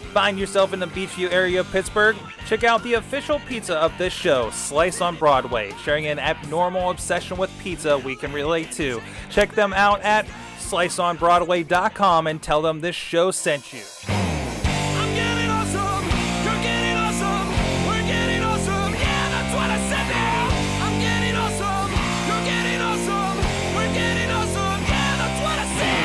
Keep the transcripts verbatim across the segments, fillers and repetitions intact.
Find yourself in the Beachview area of Pittsburgh? Check out the official pizza of this show, Slice on Broadway, sharing an abnormal obsession with pizza we can relate to. Check them out at slice on broadway dot com and tell them this show sent you. I'm getting awesome, you're getting awesome, we're getting awesome, yeah, that's what I said now. I'm getting awesome, you're getting awesome, we're getting awesome, yeah, that's what I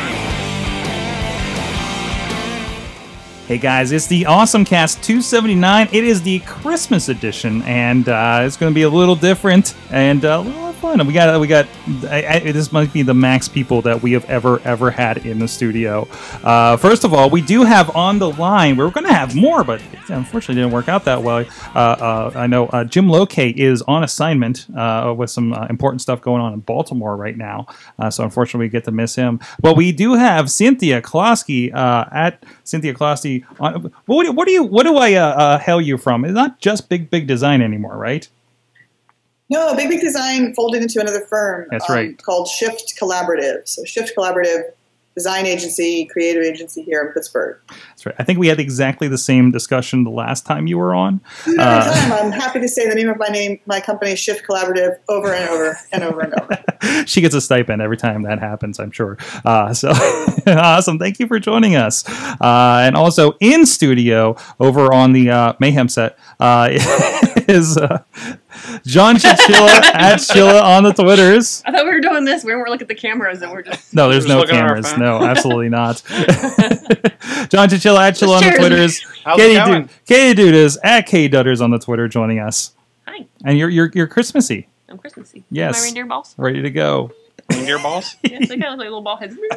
said. Hey guys, it's the AwesomeCast two seventy-nine. It is the Christmas edition, and uh, it's going to be a little different and uh, a little fun. We got, we got. I, I, this might be the max people that we have ever, ever had in the studio. Uh, first of all, we do have on the line. We were going to have more, but it unfortunately didn't work out that well. Uh, uh, I know uh, Jim Lokay is on assignment uh, with some uh, important stuff going on in Baltimore right now, uh, so unfortunately we get to miss him. But we do have Cynthia Klosky uh, at Cynthia Klosky. On, what, what do you? What do I uh, uh, hail you from? It's not just Big Big Design anymore, right? No, Big Big Design folded into another firm. That's um, right. Called Shift Collaborative. So Shift Collaborative, design agency, creative agency here in Pittsburgh. That's right. I think we had exactly the same discussion the last time you were on. Every Uh, time, I'm happy to say the name of my name, my company, Shift Collaborative, over and over and over and over. she gets a stipend every time that happens, I'm sure. Uh, so awesome. Thank you for joining us. Uh, and also in studio over on the uh, Mayhem set uh, is uh, John Chilla at Chilla on the Twitters. I thought we were doing this. We weren't looking at the cameras and we're just... No, there's We're no just looking at our cameras. phone. No, absolutely not. John Chilla at Chilla on the Cheers. Twitters. How's it Katie going? Du- Katie Dudders at K Dudders on the Twitter joining us. Hi, And you're you're you're Christmassy. I'm Christmassy. Yes. My reindeer balls. Ready to go. Reindeer balls? Yes, they kind of look like little ball heads.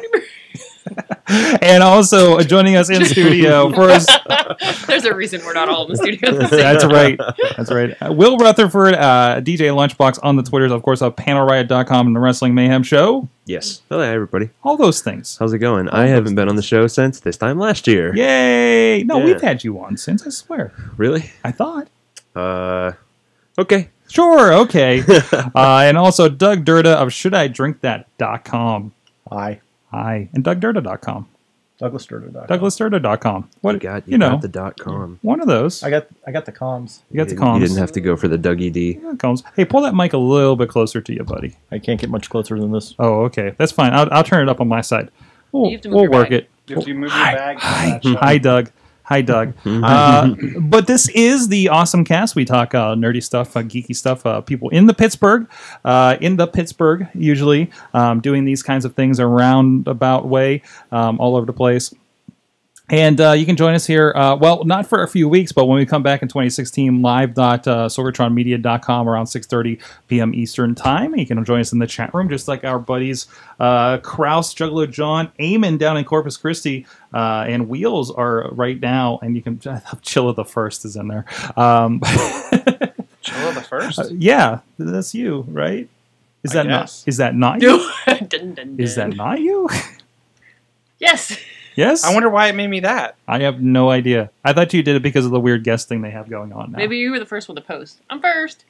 And also joining us in studio for us. There's a reason we're not all in the studio. at the same That's time. right. That's right. Uh, Will Rutherford, uh, D J Lunchbox on the Twitters, of course, of panel riot dot com and the Wrestling Mayhem Show. Yes. Hello, everybody. All those things. How's it going? I haven't been on the show since this time last year. Yay! No, Yeah. we've had you on since, I swear. Really? I thought. Uh, okay. Sure, okay. uh, and also Doug Durda of should I drink that dot com. Hi, Hi. And Doug Durda dot com. Douglas Sturder. Douglas Durda dot com. What, You got, you you know, got the dot com. one of those. I got I got the comms. You got the didn't- comms. You didn't have to go for the Dougie D. You got the comms. Hey, pull that mic a little bit closer to you, buddy. I can't get much closer than this. Oh, okay. That's fine. I'll, I'll turn it up on my side. We'll, You have to move we'll your work bag. it. If you move your Hi, bag, hi, hi, Doug. Hi, Doug. Uh, but this is the AwesomeCast. We talk uh, nerdy stuff, uh, geeky stuff. Uh, people in the Pittsburgh, uh, in the Pittsburgh, usually um, doing these kinds of things around about way, um, all over the place. And uh, you can join us here, uh, well, not for a few weeks, but when we come back in twenty sixteen, live dot sorgatron media dot com around six thirty p.m. Eastern Time. You can join us in the chat room, just like our buddies uh, Kraus, Juggalo John, Eamon down in Corpus Christi, uh, and Wheels are right now. And you can, Chilla the First is in there. Um, Chilla the First? uh, yeah, that's you, right? Is I that not? guess. Is that not you? dun, dun, dun. Is that not you? Yes. Yes. I wonder why it made me that. I have no idea. I thought you did it because of the weird guest thing they have going on now. Maybe you were the first one to post. I'm first.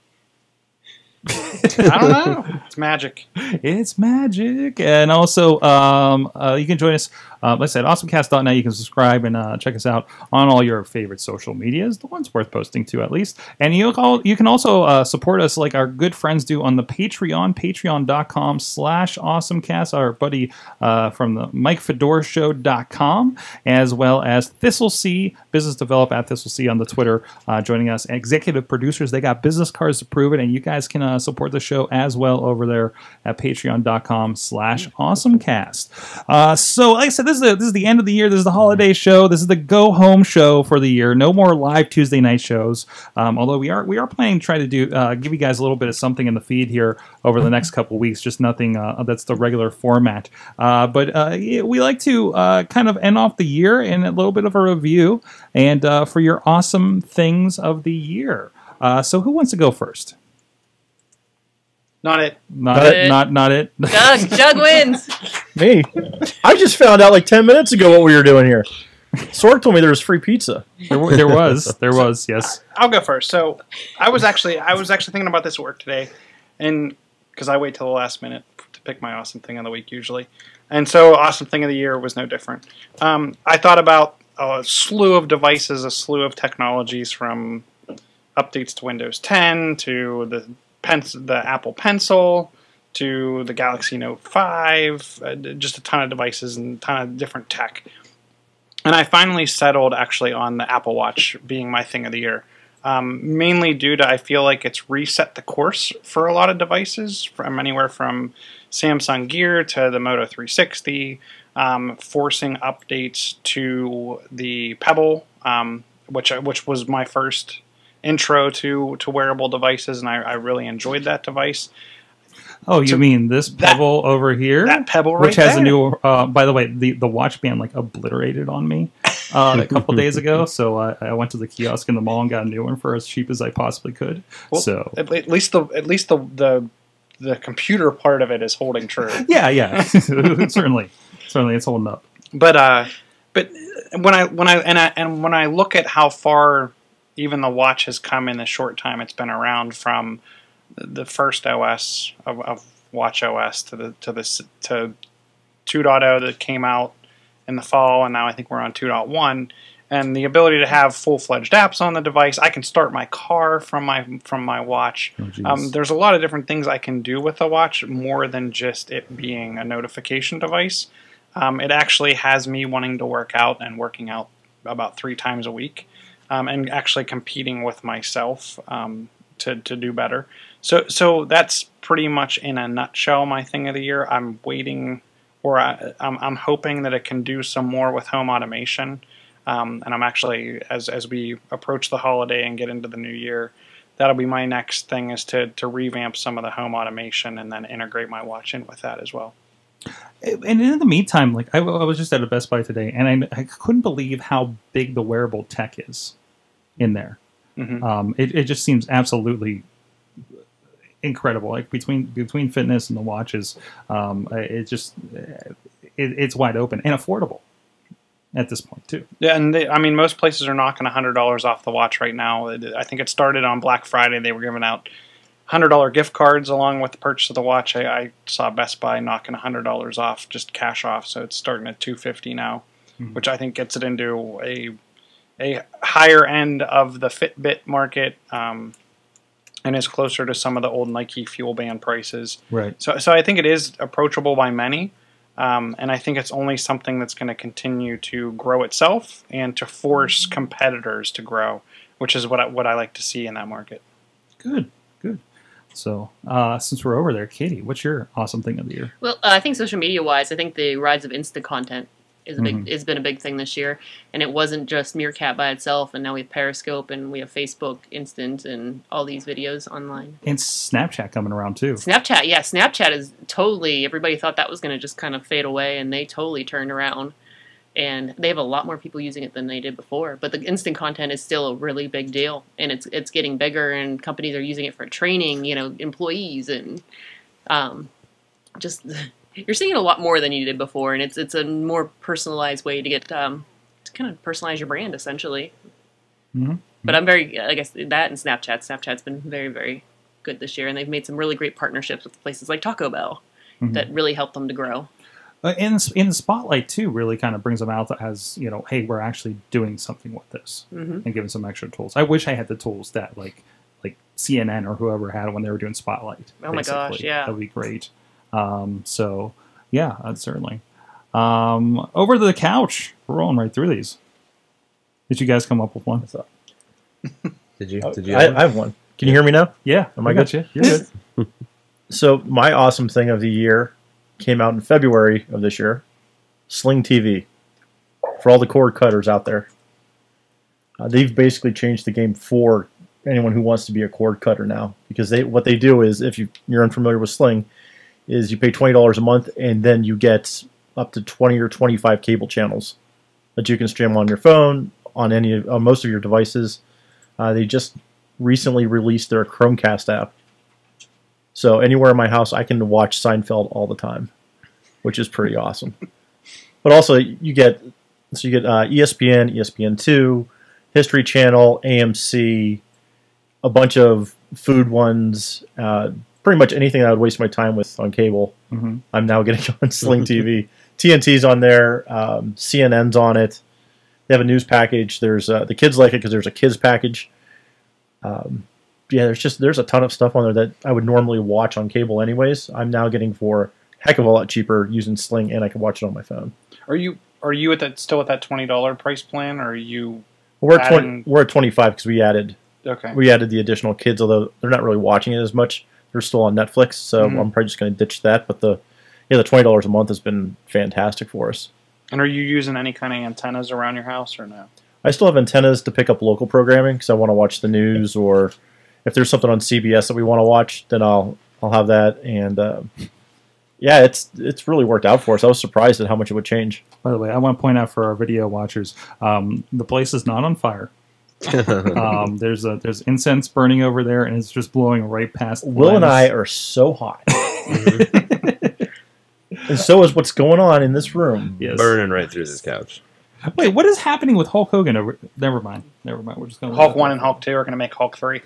I don't know. It's magic. It's magic. And also, um, uh, you can join us, uh, like I said, awesome cast dot net. You can subscribe and uh, check us out on all your favorite social medias, the ones worth posting to at least. And you, call, you can also uh, support us like our good friends do on the Patreon, patreon dot com slash awesomecast, our buddy uh, from the Mike Fedor Show dot com, as well as Thistle C, Business Develop at Thistle C on the Twitter, uh, joining us. Executive producers, they got business cards to prove it, and you guys can uh, support the show as well over there at patreon dot com slash awesomecast. Uh, so, like I said, this is, the, this is the end of the year. This is the holiday show. This is the go-home show for the year. No more live Tuesday night shows, um, although we are we are planning to try to do uh, give you guys a little bit of something in the feed here over the next couple weeks, just nothing uh, that's the regular format. Uh, but uh, we like to uh, kind of end off the year in a little bit of a review and uh, for your awesome things of the year. Uh, so who wants to go first? Not it. Not Not it. it. Not not it. Doug, Doug wins. Me? I just found out like ten minutes ago what we were doing here. Sorg told me there was free pizza. There, wa- there was. There was. Yes. I'll go first. So I was actually I was actually thinking about this at work today, and because I wait till the last minute to pick my awesome thing of the week usually, and so awesome thing of the year was no different. Um, I thought about a slew of devices, a slew of technologies, from updates to Windows ten to the pen- the Apple Pencil to the Galaxy Note five, uh, just a ton of devices and a ton of different tech. And I finally settled actually on the Apple Watch being my thing of the year. Um, mainly due to I feel like it's reset the course for a lot of devices, from anywhere from Samsung Gear to the Moto three sixty, um, forcing updates to the Pebble, um, which which was my first intro to to wearable devices, and I, I really enjoyed that device. Oh, you So mean this Pebble over here? That Pebble right Which has there. a new, uh, by the way, the, the watch band like obliterated on me uh, a couple days ago. So I, I went to the kiosk in the mall and got a new one for as cheap as I possibly could. Well, so at, at least the at least the, the the computer part of it is holding true. yeah, yeah, certainly, certainly it's holding up. But uh, but when I when I and I and when I look at how far even the watch has come in the short time it's been around, from the first O S of, of Watch O S to the to the to two point oh that came out in the fall, and now I think we're on two point one, and the ability to have full-fledged apps on the device. I can start my car from my from my watch. Oh, geez. um, there's a lot of different things I can do with the watch, more than just it being a notification device. Um, it actually has me wanting to work out and working out about three times a week, um, and actually competing with myself um, to to do better. So so that's pretty much in a nutshell my thing of the year. I'm waiting, or I, I'm I'm hoping that it can do some more with home automation. Um, and I'm actually, as as we approach the holiday and get into the new year, that'll be my next thing, is to to revamp some of the home automation and then integrate my watch in with that as well. And in the meantime, like I, I was just at a Best Buy today, and I, I couldn't believe how big the wearable tech is in there. Mm-hmm. Um, it, it just seems absolutely incredible. Like between between fitness and the watches, um, it just it, it's wide open and affordable at this point too. Yeah, and they, I mean, most places are knocking a hundred dollars off the watch right now. I think it started on Black Friday. They were giving out hundred dollar gift cards along with the purchase of the watch. I, I saw Best Buy knocking a hundred dollars off, just cash off. So it's starting at two fifty now, mm-hmm. which I think gets it into a a higher end of the Fitbit market, um, and is closer to some of the old Nike Fuel Band prices. Right. So, so I think it is approachable by many. Um, and I think it's only something that's going to continue to grow itself and to force competitors to grow, which is what I, what I like to see in that market. Good, good. So, uh, since we're over there, Katie, what's your awesome thing of the year? Well, uh, I think social media wise, I think the rise of Instacontent is a big Mhm. has been a big thing this year, and it wasn't just Meerkat by itself. And now we have Periscope, and we have Facebook Instant, and all these videos online. And Snapchat coming around too. Snapchat, yeah, Snapchat is totally. Everybody thought that was going to just kind of fade away, and they totally turned around. And they have a lot more people using it than they did before. But the instant content is still a really big deal, and it's it's getting bigger. And companies are using it for training, you know, employees, and um, just you're seeing it a lot more than you did before. And it's it's a more personalized way to get um, to kind of personalize your brand, essentially. Mm-hmm. But I'm very, I guess that and Snapchat. Snapchat's been very very good this year, and they've made some really great partnerships with places like Taco Bell Mm-hmm. that really help them to grow. Uh, in in Spotlight too, really kind of brings them out as, you know, hey, we're actually doing something with this, Mm-hmm. and giving some extra tools. I wish I had the tools that like like C N N or whoever had when they were doing Spotlight. Oh my gosh, basically. yeah. That would be great. Um, so yeah, uh, certainly. Um, over to the couch. We're rolling right through these. Did you guys come up with one? Did you? Oh, Did you? I, have I have one. Can you hear me now? Yeah. Am I got good? you. You're good. So my awesome thing of the year came out in February of this year. Sling T V. For all the cord cutters out there. Uh, they've basically changed the game for anyone who wants to be a cord cutter now. Because they what they do is, if you, you're unfamiliar with Sling, is you pay twenty dollars a month and then you get up to twenty or twenty-five cable channels that you can stream on your phone, on any of, on most of your devices. Uh, they just recently released their Chromecast app. So anywhere in my house, I can watch Seinfeld all the time, which is pretty awesome. But also, you get so you get uh, E S P N, E S P N two, History Channel, A M C, a bunch of food ones, uh, pretty much anything I would waste my time with on cable. Mm-hmm. I'm now getting on Sling T V. T N T's on there, um, C N N's on it. they have a news package. There's uh, the kids like it because there's a kids package. Um, yeah, there's just there's a ton of stuff on there that I would normally watch on cable anyways. I'm now getting for a heck of a lot cheaper using Sling, and I can watch it on my phone. Are you are you at that still at that twenty dollar price plan, or are you? We're at adding... twenty. We're at twenty-five because we added. Okay. We added the additional kids, although they're not really watching it as much. They're still on Netflix, so Mm-hmm. I'm probably just going to ditch that. But the yeah, the twenty dollars a month has been fantastic for us. And are you using any kind of antennas around your house or no? I still have antennas to pick up local programming because I want to watch the news, or if there's something on C B S that we want to watch, then I'll I'll have that. And uh, yeah, it's it's really worked out for us. I was surprised at how much it would change. By the way, I want to point out for our video watchers, um, the place is not on fire. um, there's a there's incense burning over there, and it's just blowing right past. the Will and lens. I are so hot, and so is what's going on in this room. Yes. Burning right through this couch. Wait, what is happening with Hulk Hogan? Over, never mind. Never mind. We're just going. Hulk one and Hulk two are going to make Hulk three.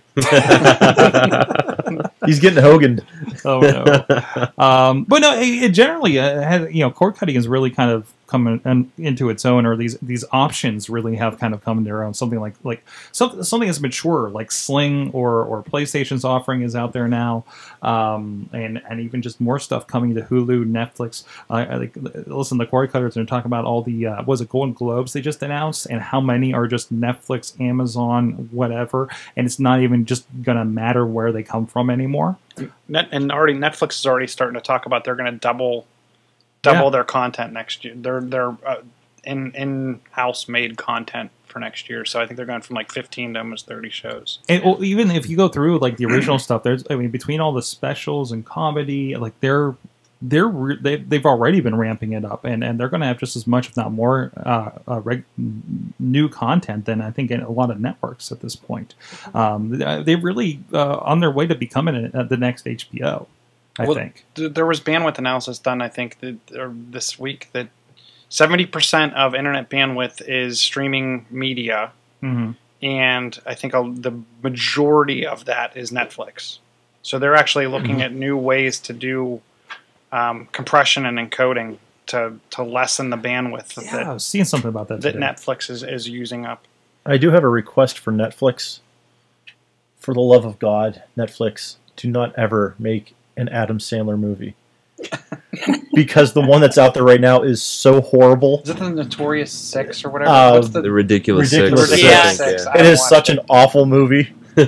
He's getting Hogan. Oh no. um, but no, it, it generally uh, has, you know, cord cutting has really kind of come in, in, into its own, or these these options really have kind of come into their own. Something like like something something that's mature, like Sling or or PlayStation's offering is out there now, um, and and even just more stuff coming to Hulu, Netflix. Uh, I think, listen, the cord cutters are talking about all the uh, was it Golden Globes they just announced, and how many are just Netflix, Amazon, whatever, and it's not even just gonna matter where they come from anymore. Net, and already Netflix is already starting to talk about they're going to double double Yeah. their content next year. They're they're uh, in in house made content for next year. So I think they're going from like fifteen to almost thirty shows. And well, even if you go through like the original stuff, there's I mean between all the specials and comedy, like they're they're re- they, they've already been ramping it up, and, and they're going to have just as much, if not more, uh, uh, reg- new content than I think in a lot of networks at this point. Um, they're really uh, on their way to becoming a, the next H B O. I Well, think th- there was bandwidth analysis done. I think that or this week that seventy percent of internet bandwidth is streaming media, mm-hmm. and I think a, the majority of that is Netflix. So they're actually looking at new ways to do um, compression and encoding to to lessen the bandwidth yeah, that I was seeing something about that. that today. Netflix is, is using up. I do have a request for Netflix. For the love of God, Netflix, do not ever make an Adam Sandler movie. Because the one that's out there right now is so horrible. Is it the Notorious Six or whatever? Uh, What's The ridiculous, Ridiculous six. Ridiculous Yeah. Six? I It haven't is watched such it. an awful movie.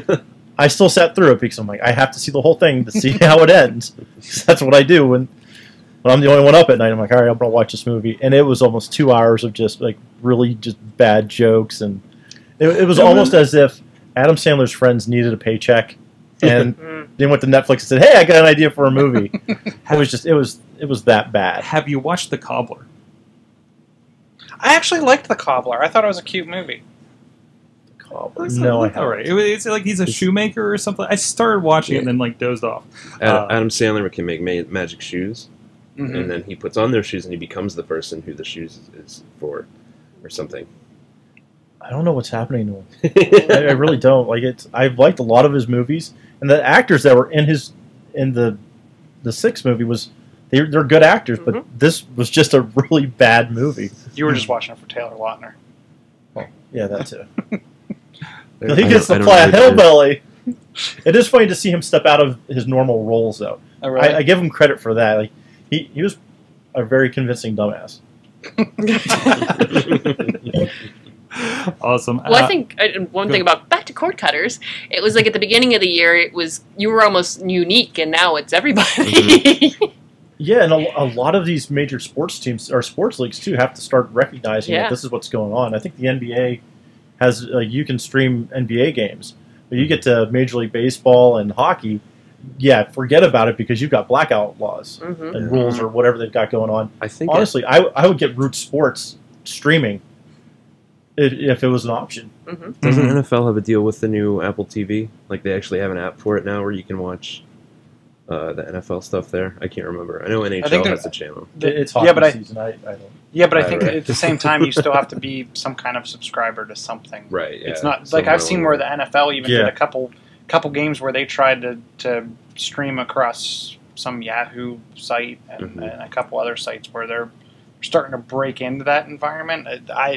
I still sat through it because I'm like, I have to see the whole thing to see how it ends. That's what I do when, when I'm the only one up at night. I'm like, all right, I'm going to watch this movie. And it was almost two hours of just like really just bad jokes. And it, it was almost as if Adam Sandler's friends needed a paycheck. And they went to Netflix and said, hey, I got an idea for a movie. It was just, it was, it was that bad. Have you watched The Cobbler? I actually liked The Cobbler. I thought it was a cute movie. No, I haven't. All right. It was- It's like he's a shoemaker or something. I started watching it and then like dozed off. Ad- Uh, Adam Sandler can make ma- magic shoes, Mhm. and then he puts on their shoes, and he becomes the person who the shoes is for, or something. I don't know what's happening to him. I, I really don't. Like it's. I've liked a lot of his movies, and the actors that were in his in the the Six movie was they they're good actors, but this was just a really bad movie. You were just watching it for Taylor Lautner. Yeah, that's it. I He gets don't- the I don't flat know who hillbilly. It is funny to see him step out of his normal roles, though. Oh, really? I, I give him credit for that. Like he he was a very convincing dumbass. Awesome. Well, Uh, I think uh, one go thing ahead. about back to cord cutters, it was like at the beginning of the year, it was you were almost unique, and now it's everybody. Yeah, and a, a lot of these major sports teams or sports leagues too have to start recognizing Yeah. that this is what's going on. I think the N B A has uh, you can stream N B A games, but you get to Major League Baseball and hockey. Yeah, forget about it because you've got blackout laws Mhm. and rules or whatever they've got going on. I think it- Honestly, I, I would get Root Sports streaming if, if it was an option. hmm doesn't N F L have a deal with the new Apple T V? Like they actually have an app for it now where you can watch uh, the N F L stuff there. I can't remember. I know N H L I think has a channel. It- it's hockey yeah, but I season. I, I don't. yeah, but I Right, think right. at the same time you still have to be some kind of subscriber to something. Right. Yeah. It's not like Somewhere I've seen where along the N F L even Yeah. did a couple couple games where they tried to, to stream across some Yahoo site and, Mhm. and a couple other sites where they're starting to break into that environment. I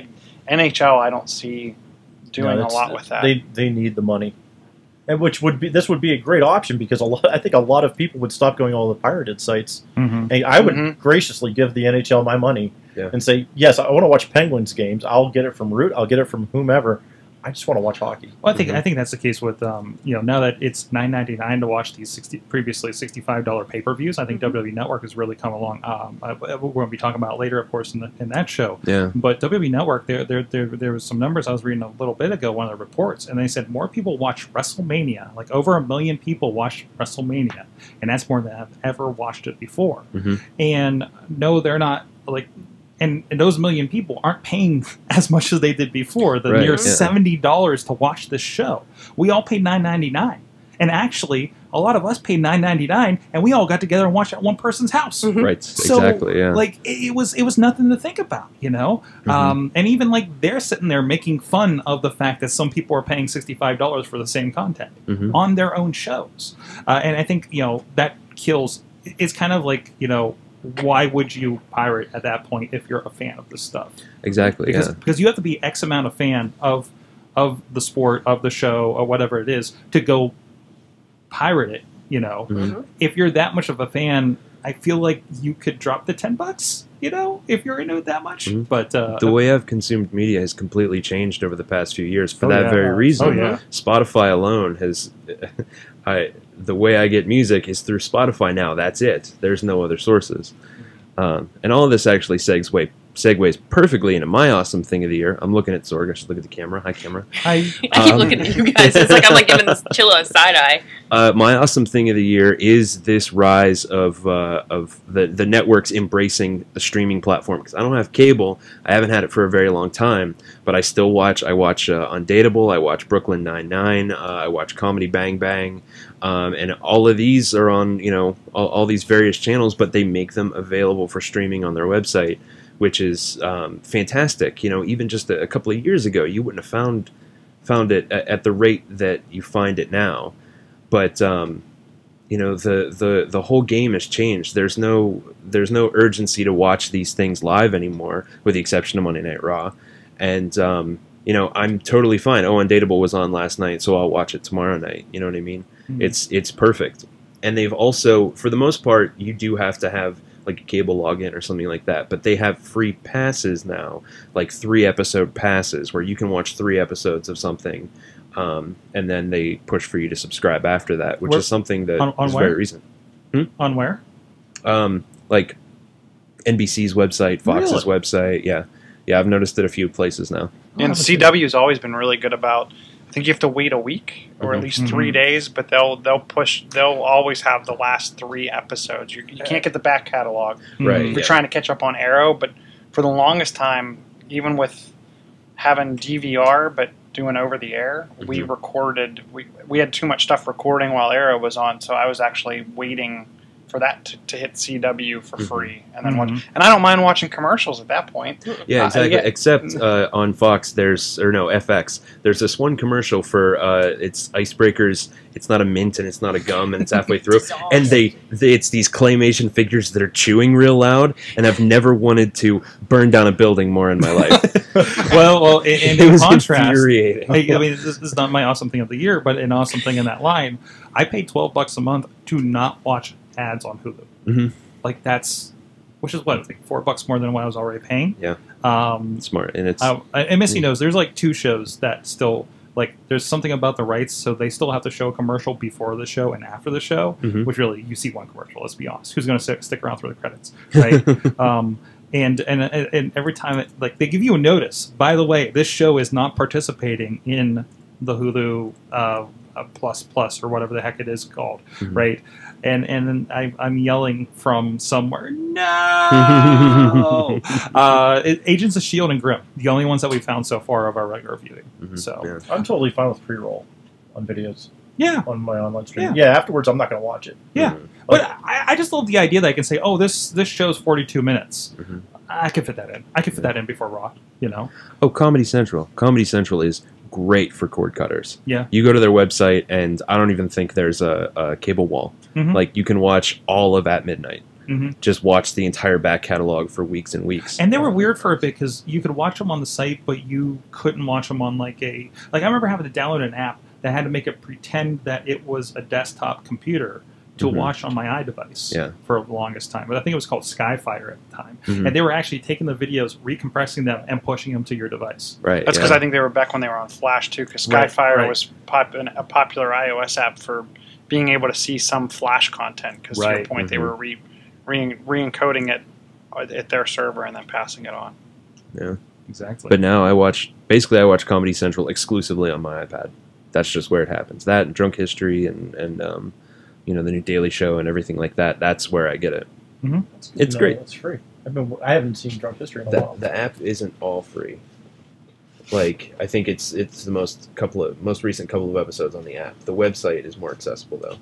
N H L, I don't see doing No, a that's- lot with that. They they need the money, and which would be this would be a great option because a lot I think a lot of people would stop going to all the pirated sites. Mhm. And I would Mhm. graciously give the N H L my money Yeah. and say, yes, I want to watch Penguins games. I'll get it from Root. I'll get it from whomever. I just want to watch hockey. Well, I think Mhm. I think that's the case with um, you know now that it's nine ninety nine to watch these sixty previously sixty five dollar pay per views. I think W W E Network has really come along. Um, I, we're going to be talking about later, of course, in, the, in that show. Yeah. But W W E Network, there, there, there, there was some numbers I was reading a little bit ago, one of the reports, and they said more people watch WrestleMania, like over a million people watched WrestleMania, and that's more than have ever watched it before. Mhm. And no, they're not like. And, and those million people aren't paying as much as they did before. The Right, near yeah. seventy dollars to watch this show. We all paid nine ninety nine, and actually, a lot of us paid nine ninety nine, and we all got together and watched at one person's house. Right. So, exactly. Yeah. like it, it was, it was nothing to think about, you know. Mhm. Um, and even like they're sitting there making fun of the fact that some people are paying sixty five dollars for the same content Mhm. on their own shows, uh, and I think you know that kills. It's kind of like you know. Why would you pirate at that point if you're a fan of this stuff? Exactly. Because yeah. because you have to be X amount of fan of of the sport, of the show, or whatever it is to go pirate it. You know, Mhm. if you're that much of a fan, I feel like you could drop the ten bucks. You know, if you're into it that much. Mhm. But uh, The way I've consumed media has completely changed over the past few years for Oh, that yeah. very reason. Oh, yeah. Spotify alone has. I the way I get music is through Spotify now. That's it. There's no other sources. Um, and all of this actually segues segues perfectly into my awesome thing of the year. I'm looking at Sorg. I should look at the camera. Hi, camera. I I keep Um, looking at you guys. It's like I'm like giving this Chilla a side eye. Uh, my awesome thing of the year is this rise of uh, of the the networks embracing a streaming platform. Because I don't have cable, I haven't had it for a very long time, but I still watch. I watch uh, Undateable. I watch Brooklyn Nine-Nine. Uh, I watch Comedy Bang Bang, um, and all of these are on you know all, all these various channels, but they make them available for streaming on their website, which is um, fantastic. You know, even just a, a couple of years ago, you wouldn't have found found it at, at the rate that you find it now. But um, you know the, the the whole game has changed. There's no there's no urgency to watch these things live anymore, with the exception of Monday Night Raw. And um, you know I'm totally fine. Oh, Undateable was on last night, so I'll watch it tomorrow night. You know what I mean? Mhm. It's it's perfect. And they've also, for the most part, you do have to have like a cable login or something like that. But they have free passes now, like three episode passes, where you can watch three episodes of something. Um, and then they push for you to subscribe after that, which Where- is something that on- on is where? very recent. on where? Um, like N B C's website, Fox's Really? website. Yeah, yeah, I've noticed it a few places now. And C W has always been really good about. I think you have to wait a week or at Mhm. least three days, but they'll they'll push. They'll always have the last three episodes. You, you can't get the back catalog Right. if Mm-hmm. you're yeah. trying to catch up on Arrow. But for the longest time, even with having D V R but doing over the air, we Mhm. recorded. We we had too much stuff recording while Arrow was on, so I was actually waiting for that to, to hit C W for Mhm. free, and then watch. Mhm. And I don't mind watching commercials at that point. Yeah, Uh, exactly. yeah. Except uh, on Fox, there's or no F X. There's this one commercial for uh, it's icebreakers. It's not a mint and it's not a gum, and it's halfway through. And they, they, it's these claymation figures that are chewing real loud. And I've never wanted to burn down a building more in my life. well, well, in, in It was contrast, infuriating. I, I mean, this, this is not my awesome thing of the year, but an awesome thing in that line. I paid twelve bucks a month to not watch ads on Hulu. Mhm. Like that's, which is what, like four bucks more than what I was already paying. Yeah. Um, Smart, and it's I, and Missy Mm. knows there's like two shows that still like there's something about the rights, so they still have to show a commercial before the show and after the show. Mhm. Which really you see one commercial. Let's be honest. Who's going to stick around through the credits, right? um, and, and and every time it, like they give you a notice. By the way, this show is not participating in the Hulu uh, uh, Plus Plus or whatever the heck it is called, Mhm. right? And and then I, I'm yelling from somewhere, no! uh, it, Agents of S H I E L D and Grimm, the only ones that we found so far of our regular viewing. Mhm. So Yeah. I'm totally fine with pre-roll on videos yeah, on my online stream. Yeah. Yeah, afterwards I'm not going to watch it. yeah. Mhm. But I, I just love the idea that I can say, oh, this this show's forty-two minutes. Mhm. I can fit that in. I can fit that in before Raw. You know? Oh, Comedy Central. Comedy Central is great for cord cutters. Yeah. You go to their website, and I don't even think there's a, a cable wall. Mhm. Like, you can watch all of At Midnight. Mm-hmm. just watch the entire back catalog for weeks and weeks. And they were weird for a bit because you could watch them on the site, but you couldn't watch them on like a like I remember having to download an app that had to make it pretend that it was a desktop computer to Mhm. watch on my iDevice Yeah. for the longest time. But I think it was called Skyfire at the time. Mhm. And they were actually taking the videos, recompressing them, and pushing them to your device. Right. That's yeah. because I think they were back when they were on Flash too. Because Right, Skyfire right. was pop- an, a popular iOS app for being able to see some Flash content. Because to your Right. point, they Mhm. were re, re re-encoding it at their server and then passing it on. Yeah. Exactly. But now I watch, basically I watch Comedy Central exclusively on my iPad. That's just where it happens. That and Drunk History and, and um, you know, the new Daily Show and everything like that. That's where I get it. That's good It's to know. great. It's free. I've been. I haven't seen Drunk History in a The, while. the app isn't all free. Like, I think it's it's the most couple of most recent couple of episodes on the app. The website is more accessible though.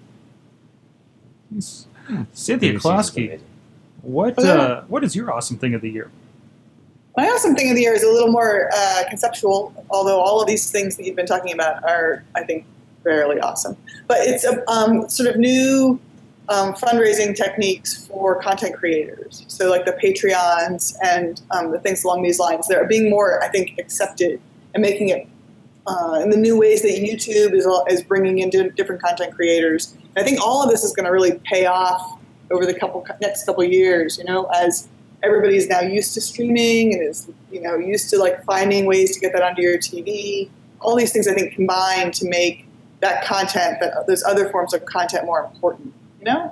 Cynthia New season's Klosky, amazing. what Oh, yeah. uh, what is your awesome thing of the year? My awesome thing of the year is a little more uh, conceptual, although all of these things that you've been talking about are, I think, fairly awesome. But it's a um, sort of new um, fundraising techniques for content creators. So like the Patreons and um, the things along these lines. They're being more, I think, accepted and making it uh, in the new ways that YouTube is, all, is bringing in different content creators. And I think all of this is going to really pay off over the couple next couple years, you know, as everybody's now used to streaming and is, you know, used to like finding ways to get that onto your T V. All these things I think combine to make that content, that those other forms of content, more important. You know?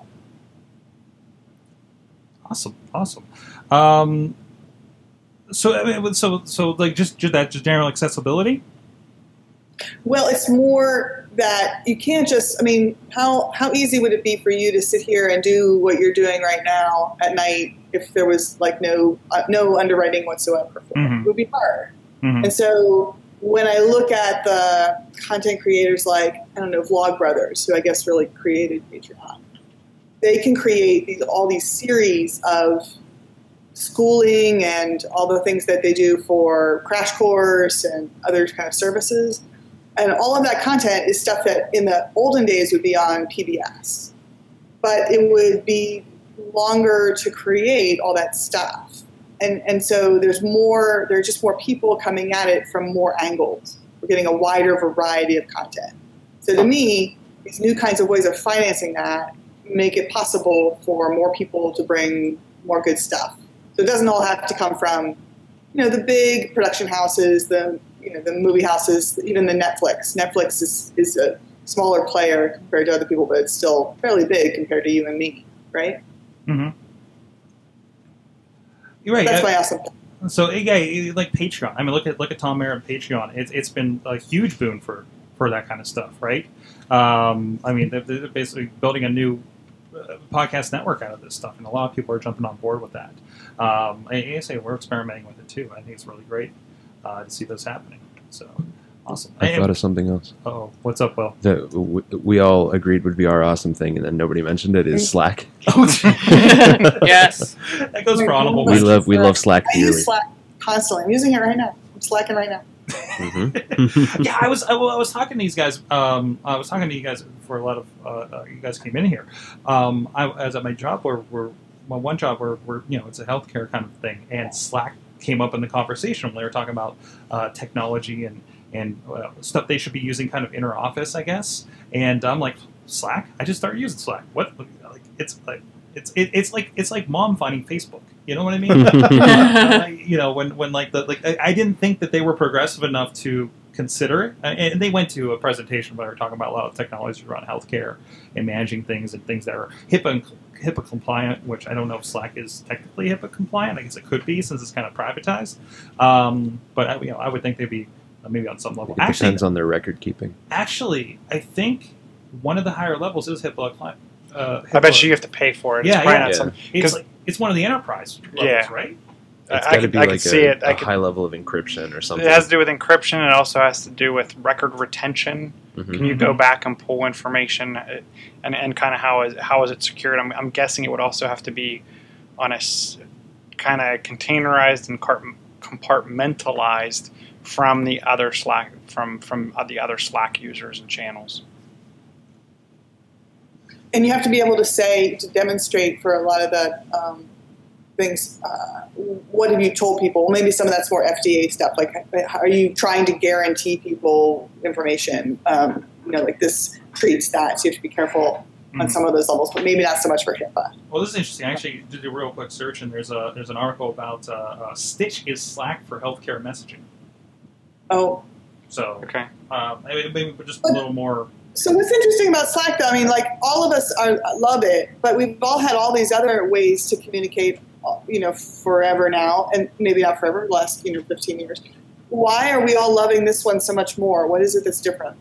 Awesome, awesome. Um, so, I mean, so, so, like, just, just that, just general accessibility. Well, it's more that you can't just. I mean, how how easy would it be for you to sit here and do what you're doing right now at night if there was like no uh, no underwriting whatsoever? For Mhm. it? It would be hard. Mhm. And so when I look at the content creators like, I don't know, Vlog Brothers, who I guess really created Patreon, they can create these, all these series of schooling and all the things that they do for Crash Course and other kind of services. And all of that content is stuff that in the olden days would be on P B S. But it would be longer to create all that stuff. And and so there's more, there's just more people coming at it from more angles. We're getting a wider variety of content. So to me, these new kinds of ways of financing that make it possible for more people to bring more good stuff. So it doesn't all have to come from, you know, the big production houses, the you know, the movie houses, even the Netflix. Netflix is, is a smaller player compared to other people, but it's still fairly big compared to you and me, right? Mm-hmm. You're right. That's I- my awesome. So yeah, you- like Patreon. I mean, look at look at Tom Mayer and Patreon. It's it's been a huge boon for, for that kind of stuff, right? Um, I mean, they're, they're basically building a new uh, podcast network out of this stuff, and a lot of people are jumping on board with that. Um, I, I say we're experimenting with it too. I think it's really great uh, to see this happening. So awesome. I And- thought of something else oh, what's up, Will? that we, we all agreed would be our awesome thing, and then nobody mentioned it. Is Slack? Yes. That goes for honorable We mention. love we love Slack I dearly. use Slack constantly. I'm using it right now. I'm slacking right now. Mhm. Yeah, I was. I, well, I was talking to these guys. Um, I was talking to you guys before a lot of uh, uh, you guys came in here. Um, I was at my job where, where my one job where, where you know it's a healthcare kind of thing, and Slack came up in the conversation when they were talking about uh, technology and and uh, stuff they should be using kind of inner office, I guess. And I'm like, Slack? I just started using Slack. What? Like it's like it's it, it's like it's like mom finding Facebook. You know what I mean? uh, you know, when, when like the like I, I didn't think that they were progressive enough to consider it. And, and they went to a presentation where they were talking about a lot of technologies around healthcare and managing things and things that are HIPAA HIPAA compliant, which I don't know if Slack is technically HIPAA compliant. I guess it could be since it's kind of privatized. Um, but I, you know, I would think they'd be uh, maybe on some level. It Actually, depends on their record keeping. actually, I think one of the higher levels is HIPAA compliant. Uh, I bet HIPAA. you have to pay for it. Yeah, it's probably yeah. not Yeah. some- It's 'cause- like it's one of the enterprise levels, Yeah. right? It's I got to could- be I could like see a, it. I a could- high level of encryption or something. It has to do with encryption, and it also has to do with record retention. Mhm. Can you go back and pull information, uh, and and kind of how is how is it secured? I'm, I'm guessing it would also have to be on a kind of containerized and cart- compartmentalized from the other Slack from from uh, the other Slack users and channels. and you have to be able to say, to demonstrate for a lot of the um, things, uh, what have you told people? Well, maybe some of that's more F D A stuff. Like, are you trying to guarantee people information? Um, you know, like this treats that, so you have to be careful on Mhm. some of those levels, but maybe not so much for HIPAA. Well, this is interesting. I actually did a real quick search, and there's a there's an article about uh, uh, Stitch is Slack for healthcare messaging. Oh, So, Okay. um, maybe maybe just a little more. so what's interesting about Slack, though, I mean, like, all of us are love it, but we've all had all these other ways to communicate, you know, forever now, and maybe not forever, last, you know, fifteen years. Why are we all loving this one so much more? What is it that's different?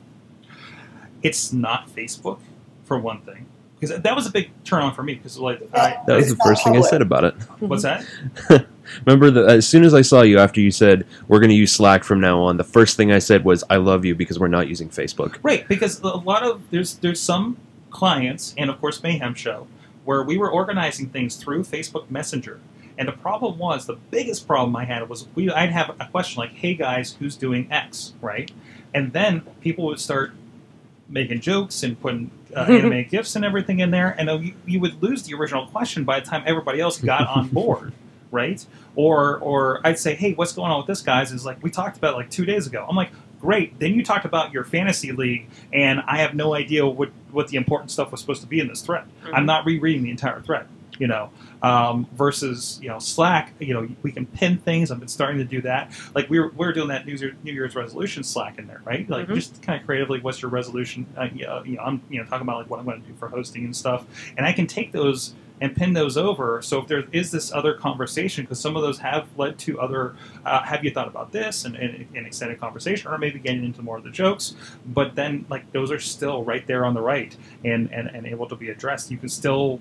It's not Facebook, for one thing, because that was a big turn on for me. Because like, I, That was It's the not first thing I public. said about it. what's that? Remember, the, as soon as I saw you after you said, we're going to use Slack from now on, the first thing I said was, I love you because we're not using Facebook. Right, because a lot of there's there's some clients, and of course Mayhem Show, where we were organizing things through Facebook Messenger. And the problem was, the biggest problem I had was we I'd have a question like, hey guys, who's doing X, right? And then people would start making jokes and putting uh, anime gifs and everything in there, and uh, you, you would lose the original question by the time everybody else got on board, right? Or or I'd say, hey, what's going on with this, guys? Is like, we talked about it like two days ago. I'm like, great. Then you talked about your fantasy league, and I have no idea what, what the important stuff was supposed to be in this thread. Mhm. I'm not rereading the entire thread, you know. Um, versus, you know, Slack, you know, we can pin things. I've been starting to do that. Like we were, we were doing that New, Year, New Year's resolution Slack in there, right? Like Mhm. just kind of creatively, what's your resolution? Uh, yeah, you know, I'm, you know, talking about like what I'm going to do for hosting and stuff, and I can take those and pin those over. So if there is this other conversation, because some of those have led to other, uh, have you thought about this, and an extended conversation, or maybe getting into more of the jokes. But then, like, those are still right there on the right and and, and able to be addressed. You can still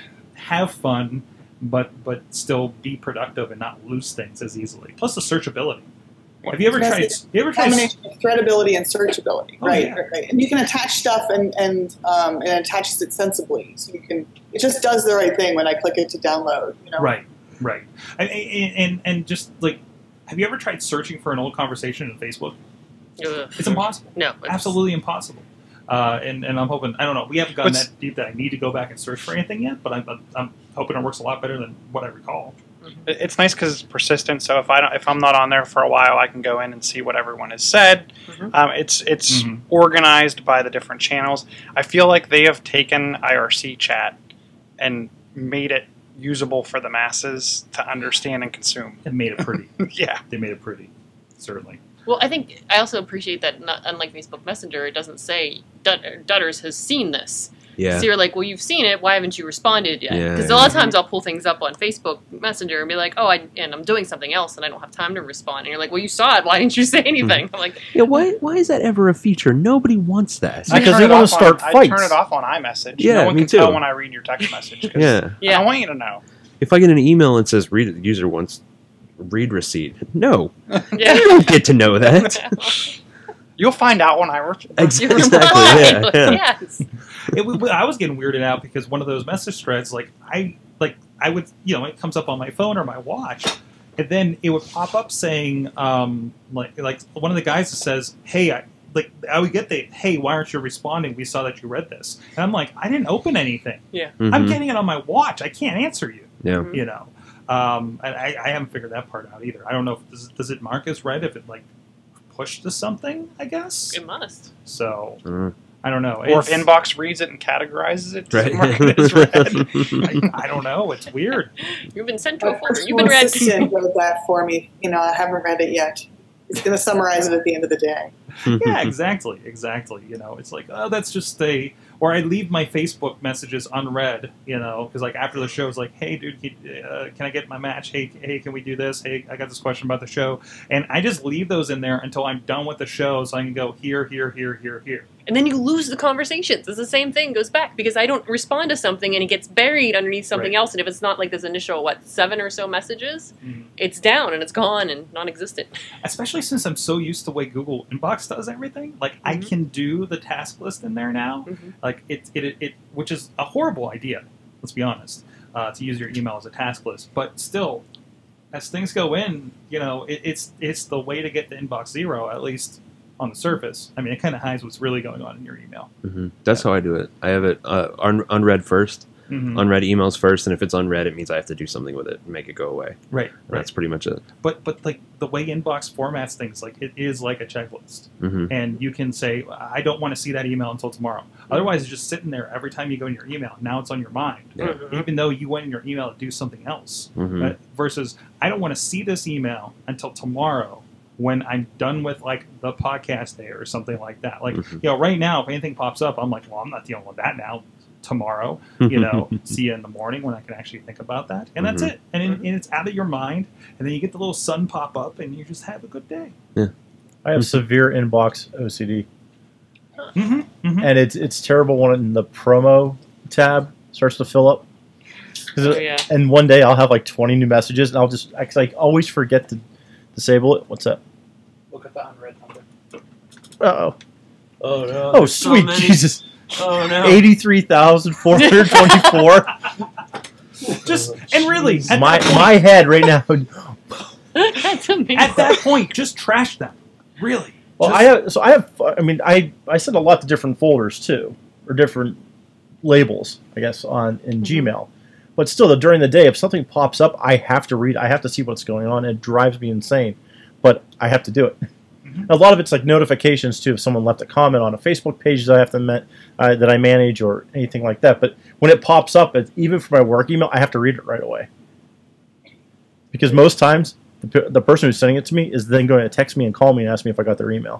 have fun, but but still be productive and not lose things as easily. Plus the searchability. Have you ever That's tried? the You ever tried? Combination of threadability and searchability, Oh, right, yeah. right, right. And you can attach stuff and and um, and it attaches it sensibly. So you can, it just does the right thing when I click it to download. You know, Right, right. And, and and just like, have you ever tried searching for an old conversation in Facebook? Ugh. It's impossible. No, it's- Absolutely impossible. Uh, and, and I'm hoping, I don't know, we haven't gotten What's- that deep that I need to go back and search for anything yet, but I'm, I'm hoping it works a lot better than what I recall. It- It's nice because it's persistent. So if I don't, if I'm not on there for a while, I can go in and see what everyone has said. Mhm. Um, it's it's Mhm. organized by the different channels. I feel like they have taken I R C chat and made it usable for the masses to understand and consume. It made it pretty. Yeah. They made it pretty, certainly. Well, I think I also appreciate that, not, unlike Facebook Messenger, it doesn't say Dud- Dudders has seen this. Yeah. So you're like, well, you've seen it. Why haven't you responded yet? Yeah, Because yeah. a lot of times I'll pull things up on Facebook Messenger and be like, oh, I, and I'm doing something else and I don't have time to respond. And you're like, well, you saw it. Why didn't you say anything? I'm like, Yeah, why, why is that ever a feature? Nobody wants that. I- Because turn they it wanna off on- start I fights. turn it off on iMessage. Yeah, no one me can tell too. when I read your text message. 'cause Yeah. I yeah. don't want you to know. If I get an email and says read user wants read receipt, no, yeah. I don't get to know that. You'll find out when I re- Ex- You're exactly. Yeah, right. yeah. Yes. It, w- I was getting weirded out because one of those message threads, like I like I would, you know, it comes up on my phone or my watch, and then it would pop up saying, um, like like one of the guys that says, "Hey, I." Like I would get the, hey, why aren't you responding? We saw that you read this, and I'm like, I didn't open anything. Yeah. I'm Mhm. getting it on my watch. I can't answer you. Yeah. You know, um, and I, I haven't figured that part out either. I don't know if does, does it mark as read if it like pushed to something. I guess It must. so. Mm. I don't know. Or if It's- Inbox reads it and categorizes it, does Right. it mark it as read? I, I don't know. It's weird. You've been sent to My a folder. personal You've been read. assistant wrote that for me. You know, I haven't read it yet. He's going to summarize it at the end of the day. Yeah, exactly, exactly. You know, it's like, oh, that's just a. Or I leave my Facebook messages unread. You know, because like after the show, it's like, hey, dude, can, uh, can I get my match? Hey, hey, can we do this? Hey, I got this question about the show, and I just leave those in there until I'm done with the show, so I can go here, here, here, here, here. And then you lose the conversations. It's the same thing, goes back, because I don't respond to something and it gets buried underneath something Right. else. And if it's not like this initial, what, seven or so messages, Mhm. it's down and it's gone and non-existent. Especially since I'm so used to the way Google Inbox does everything. Like I Mhm. can do the task list in there now. Mhm. Like it, it, it, it, which is a horrible idea. Let's be honest. Uh, to use your email as a task list, but still, as things go in, you know, it, it's it's the way to get to inbox zero. At least on the surface. I mean, it kind of hides what's really going on in your email. Mm-hmm. That's how I do it. I have it uh, un- unread first, Mm-hmm. unread emails first, and if it's unread, it means I have to do something with it and make it go away. Right. And Right. That's pretty much it. But but like the way Inbox formats things, like it is like a checklist, Mm-hmm. and you can say, I don't want to see that email until tomorrow. Otherwise, it's just sitting there every time you go in your email. Now it's on your mind, Yeah. even though you went in your email to do something else. Mhm. Uh, versus, I don't want to see this email until tomorrow when I'm done with like the podcast day or something like that. Like Mhm. you know, right now, if anything pops up, I'm like, well, I'm not dealing with that now. Tomorrow, you know, see you in the morning when I can actually think about that, and that's Mhm. it. And, it, and it's out of your mind, and then you get the little sun pop up, and you just have a good day. I have severe inbox O C D, Mm-hmm. Mm-hmm. and it's it's terrible when the promo tab starts to fill up. 'Cause Oh, it- yeah. And one day I'll have like twenty new messages, and I'll just I like always forget to disable it. What's up? Look at the unread number. Uh oh. Oh no! Oh sweet Jesus! Oh no! Eighty-three thousand four hundred twenty-four. Just and really, at my that point, my head right now. That's amazing. at that point, just trash them. Really. Well, Just- I have so I have I mean I I send a lot to different folders too, or different labels I guess on in Gmail, but still during the day if something pops up I have to read I have to see what's going on. It drives me insane, but I have to do it. A lot of it's like notifications too. If someone left a comment on a Facebook page that I have to ma- uh, that I manage or anything like that. But when it pops up, it, even for my work email, I have to read it right away. Because most times, the, pe- the person who's sending it to me is then going to text me and call me and ask me if I got their email.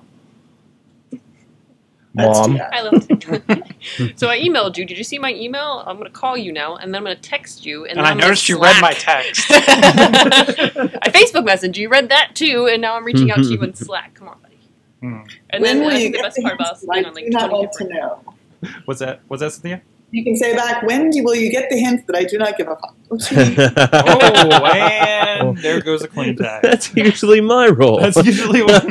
That's Mom, too bad. I love it. So I emailed you. Did you see my email? I'm going to call you now, and then I'm going to text you. And, And then I I'm gonna noticed you read my Slack. text. I Facebook messaged you. You read that too, and now I'm reaching out to you in Slack. Come on, buddy. Hmm. And When then will I you think the get best the part about hints? being I on like do not twenty want to different. know. What's that? What's that, Cynthia? You can say back, when do, will you get the hints that I do not give a fuck? Oh, and there goes a clean tag. That's usually my role. That's usually what.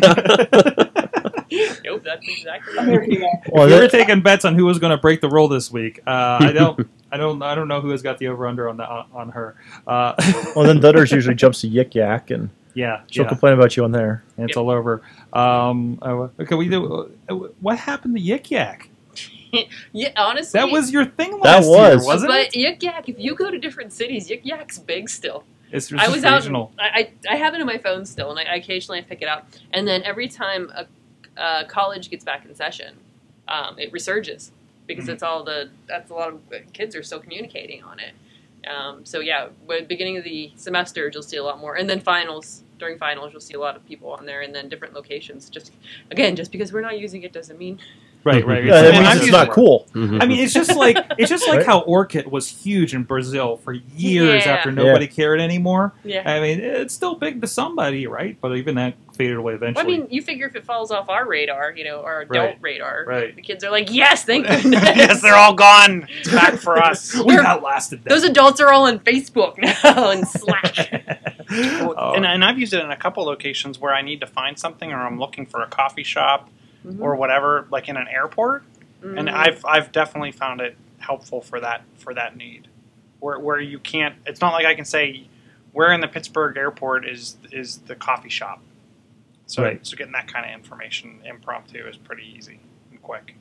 Nope, that's exactly I'm here right. for you. well, we were that- taking bets on who was going to break the roll this week. Uh, I don't, I don't, I don't know who has got the over under on the on, on her. Uh, well, then Dudders usually jumps to Yik Yak and yeah, she'll yeah, complain about you on there. it's Yep. all over. Um, uh, okay, we do. Uh, what happened to Yik Yak? Yeah, honestly, That was your thing That last was. year, wasn't but it? Yik Yak, if you go to different cities, Yik Yak's big still. It's just I was out. regional. I, I I have it on my phone still, and I, I occasionally pick it up. And then every time a, a college gets back in session, um, it resurges because Mhm. it's all the that's a lot of kids are still communicating on it. Um, so yeah, when beginning of the semester, you'll see a lot more, and then finals during finals, you'll see a lot of people on there, and then different locations. Just again, just because we're not using it doesn't mean Right, right. Yeah, that It's- means I'm it's using- not cool. Mhm. I mean, it's just like it's just like Right? how Orchid was huge in Brazil for years Yeah. after nobody cared anymore. yeah. I mean, it's still big to somebody, right? But even that faded away Well, I eventually. mean, you figure if it falls off our radar, you know, our adult Right. radar, Right. the kids are like, yes, thank goodness. Yes, they're all gone. It's back for us. We've outlasted that. Those adults are all on Facebook now and Slack. Oh. And, and I've used it in a couple locations where I need to find something, or I'm looking for a coffee shop Mhm. or whatever, like in an airport. And Mhm. I've I've definitely found it helpful for that for that need, where where you can't. It's not like I can say where in the Pittsburgh airport is is the coffee shop. So Right. so getting that kind of information impromptu is pretty easy and quick.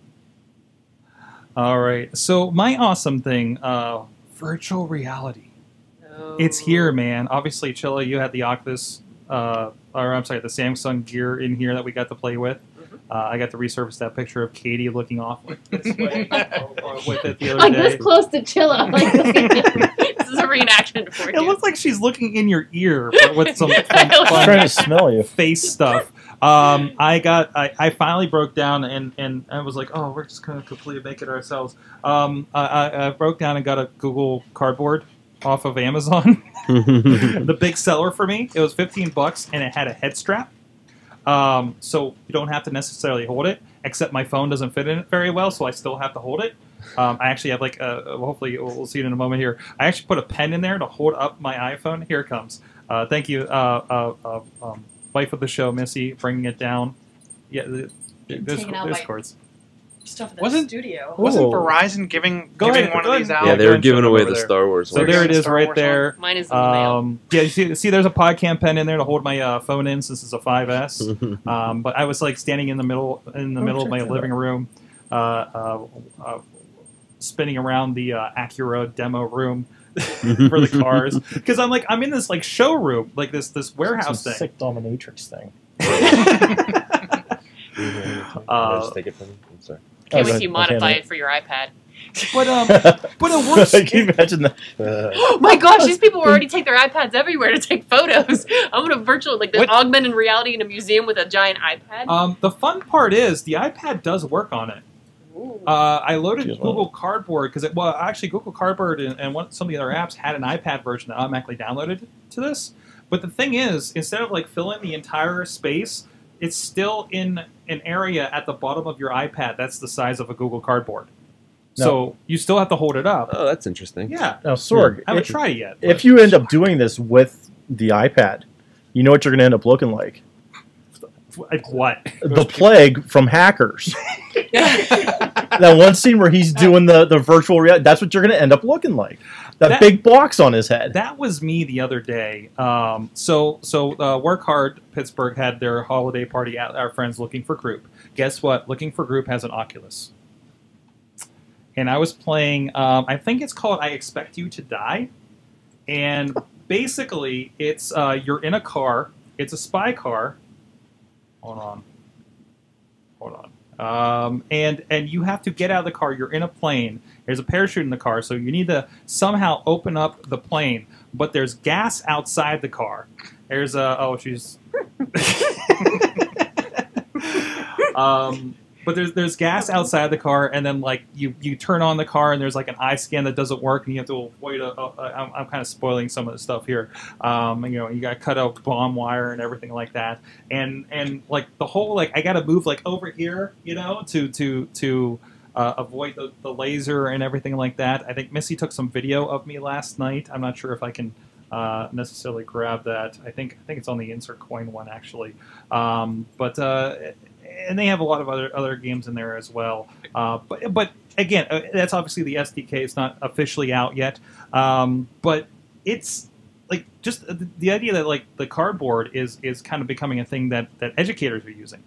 All right. So my awesome thing, uh, virtual reality. Oh. It's here, man. Obviously, Chilla, you had the Oculus, uh, or I'm sorry, the Samsung Gear in here that we got to play with. Mhm. Uh, I got to resurface that picture of Katie looking off this way uh, with it the other Like day. this close to Chilla. Like, this is a reenactment for It you. looks like she's looking in your ear with some, some I was fun Trying to smell you. face stuff. Um, I got, I, I finally broke down and, and I was like, oh, we're just going to completely make it ourselves. Um, I, I, I broke down and got a Google Cardboard off of Amazon. The big seller for me. It was fifteen bucks and it had a head strap. Um, so you don't have to necessarily hold it, except my phone doesn't fit in it very well, so I still have to hold it. Um, I actually have like a, hopefully we'll see it in a moment here. I actually put a pen in there to hold up my iPhone. Here it comes. Uh, thank you, uh, uh, uh, um, wife of the show, Missy, bringing it down. Yeah, the, there's, taken out there's by- cords. stuff at the Wasn't- studio. Wasn't Ooh. Verizon giving Go giving ahead, one go of ahead. these out? Yeah, they were giving away over the there. Star Wars. So one. there it is, Star right Wars there. Mine is in the mail. Um, yeah, you see, see, there's a podcast pen in there to hold my uh, phone in since it's a five S. um, but I was like standing in the middle in the Oh, middle of check my that living room, uh, uh, uh, spinning around the uh, Acura demo room for the cars because I'm like I'm in this like showroom, like this this warehouse Some thing. sick dominatrix thing. Uh, Just take it from me. I'm sorry. Can't Oh, wait go till you ahead. I'll modify handle it for your iPad. But um, but it works. Can you imagine that? Oh my gosh, these people already take their iPads everywhere to take photos. I'm gonna virtual like the What? augmented reality in a museum with a giant iPad. Um, the fun part is the iPad does work on it. Ooh. Uh, I loaded Excuse me. Google Cardboard because it well actually Google Cardboard and, and one, some of the other apps had an iPad version that automatically downloaded to this. But the thing is, instead of like filling the entire space, it's still in an area at the bottom of your iPad that's the size of a Google Cardboard. So you still have to hold it up. Oh, that's interesting. Yeah, Now, Sorg, I haven't if, tried it yet. if but- you end up doing this with the iPad, you know what you're going to end up looking like? like what? The Plague from Hackers. That one scene where he's doing the, the virtual reality, that's what you're going to end up looking like. That, That- big box on his head. That was me the other day. Um, so, so uh, Work Hard Pittsburgh had their holiday party at our friends Looking for Group. Guess what? Looking for Group has an Oculus, and I was playing. Um, I think it's called "I Expect You to Die," and basically, it's uh, you're in a car. It's a spy car. Hold on. Hold on. Um, and and you have to get out of the car. You're in a plane. There's a parachute in the car, so you need to somehow open up the plane. But there's gas outside the car. There's a oh she's. um, but there's there's gas outside the car, and then like you, you turn on the car, and there's like an eye scan that doesn't work, and you have to avoid a. a, a I'm, I'm kind of spoiling some of the stuff here. Um, you know, you got to cut out bomb wire and everything like that, and and like the whole like I got to move like over here, you know, to to to. Uh, avoid the, the laser and everything like that. I think Missy took some video of me last night. I'm not sure if I can uh, necessarily grab that. I think I think it's on the Insert Coin one actually. Um, but uh, and they have a lot of other other games in there as well. Uh, but but again, uh, that's obviously the S D K. It's not officially out yet. Um, but it's like just the, the idea that like the cardboard is is kind of becoming a thing that that educators are using.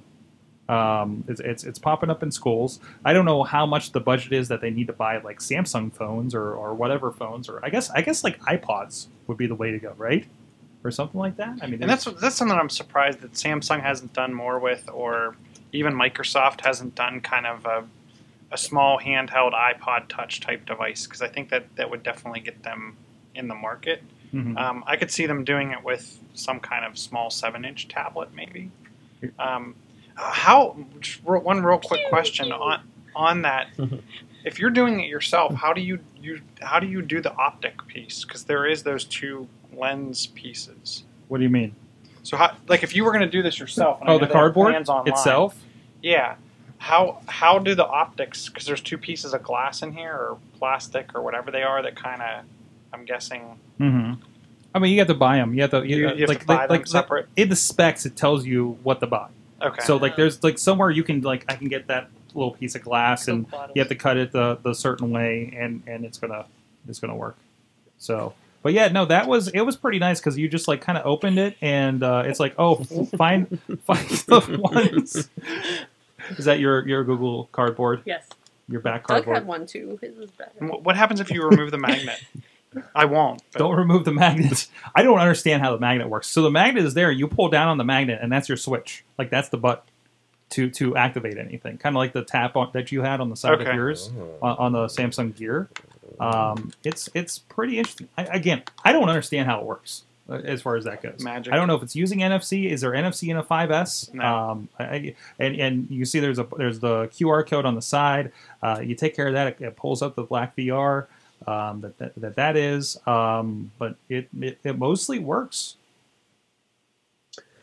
Um, it's, it's it's popping up in schools. I don't know how much the budget is that they need to buy like Samsung phones or, or whatever phones, or I guess I guess like iPods would be the way to go, right? Or something like that. I mean, And that's that's something I'm surprised that Samsung hasn't done more with, or even Microsoft hasn't done kind of a, a small handheld iPod Touch type device, because I think that that would definitely get them in the market. Mhm. Um, I could see them doing it with some kind of small seven-inch tablet, maybe. Um, how? Just real- one real quick question on on that. If you're doing it yourself, how do you, you how do you do the optic piece? Because there is those two lens pieces. what do you mean? So, how, like, if you were going to do this yourself, and I Oh, know the they have cardboard plans online, itself. yeah. How how do the optics? Because there's two pieces of glass in here, or plastic, or whatever they are, that kind of, I'm guessing. Mm-hmm. I mean, you have to buy them. You have to. You, You- you have like, to buy like, them like, separate? In the specs, it tells you what to buy. Okay. So like, there's like somewhere you can like I can get that little piece of glass, and you have to cut it the the certain way, and and it's gonna it's gonna work. So. But yeah, no, that was it was pretty nice because you just like kind of opened it and uh, it's like, oh, find find the ones. Is that your your Google Cardboard? Yes. Your back Doug cardboard. had one too. His was better. And wh- what happens if you remove the magnet? I won't. but- Don't remove the magnet. I don't understand how the magnet works. So the magnet is there. You pull down on the magnet, and that's your switch. Like that's the button to to activate anything. Kind of like the tap on, that you had on the side Okay. of yours on, on the Samsung Gear. Um, it's it's pretty interesting. I, again, I don't understand how it works uh, as far as that goes. Magic. I don't know if it's using N F C. Is there N F C in a five S? No. Um, I, and and you see there's a there's the Q R code on the side. Uh, you take care of that. It, it pulls up the black V R. Um, that, that that that is. Um, but it, it it mostly works.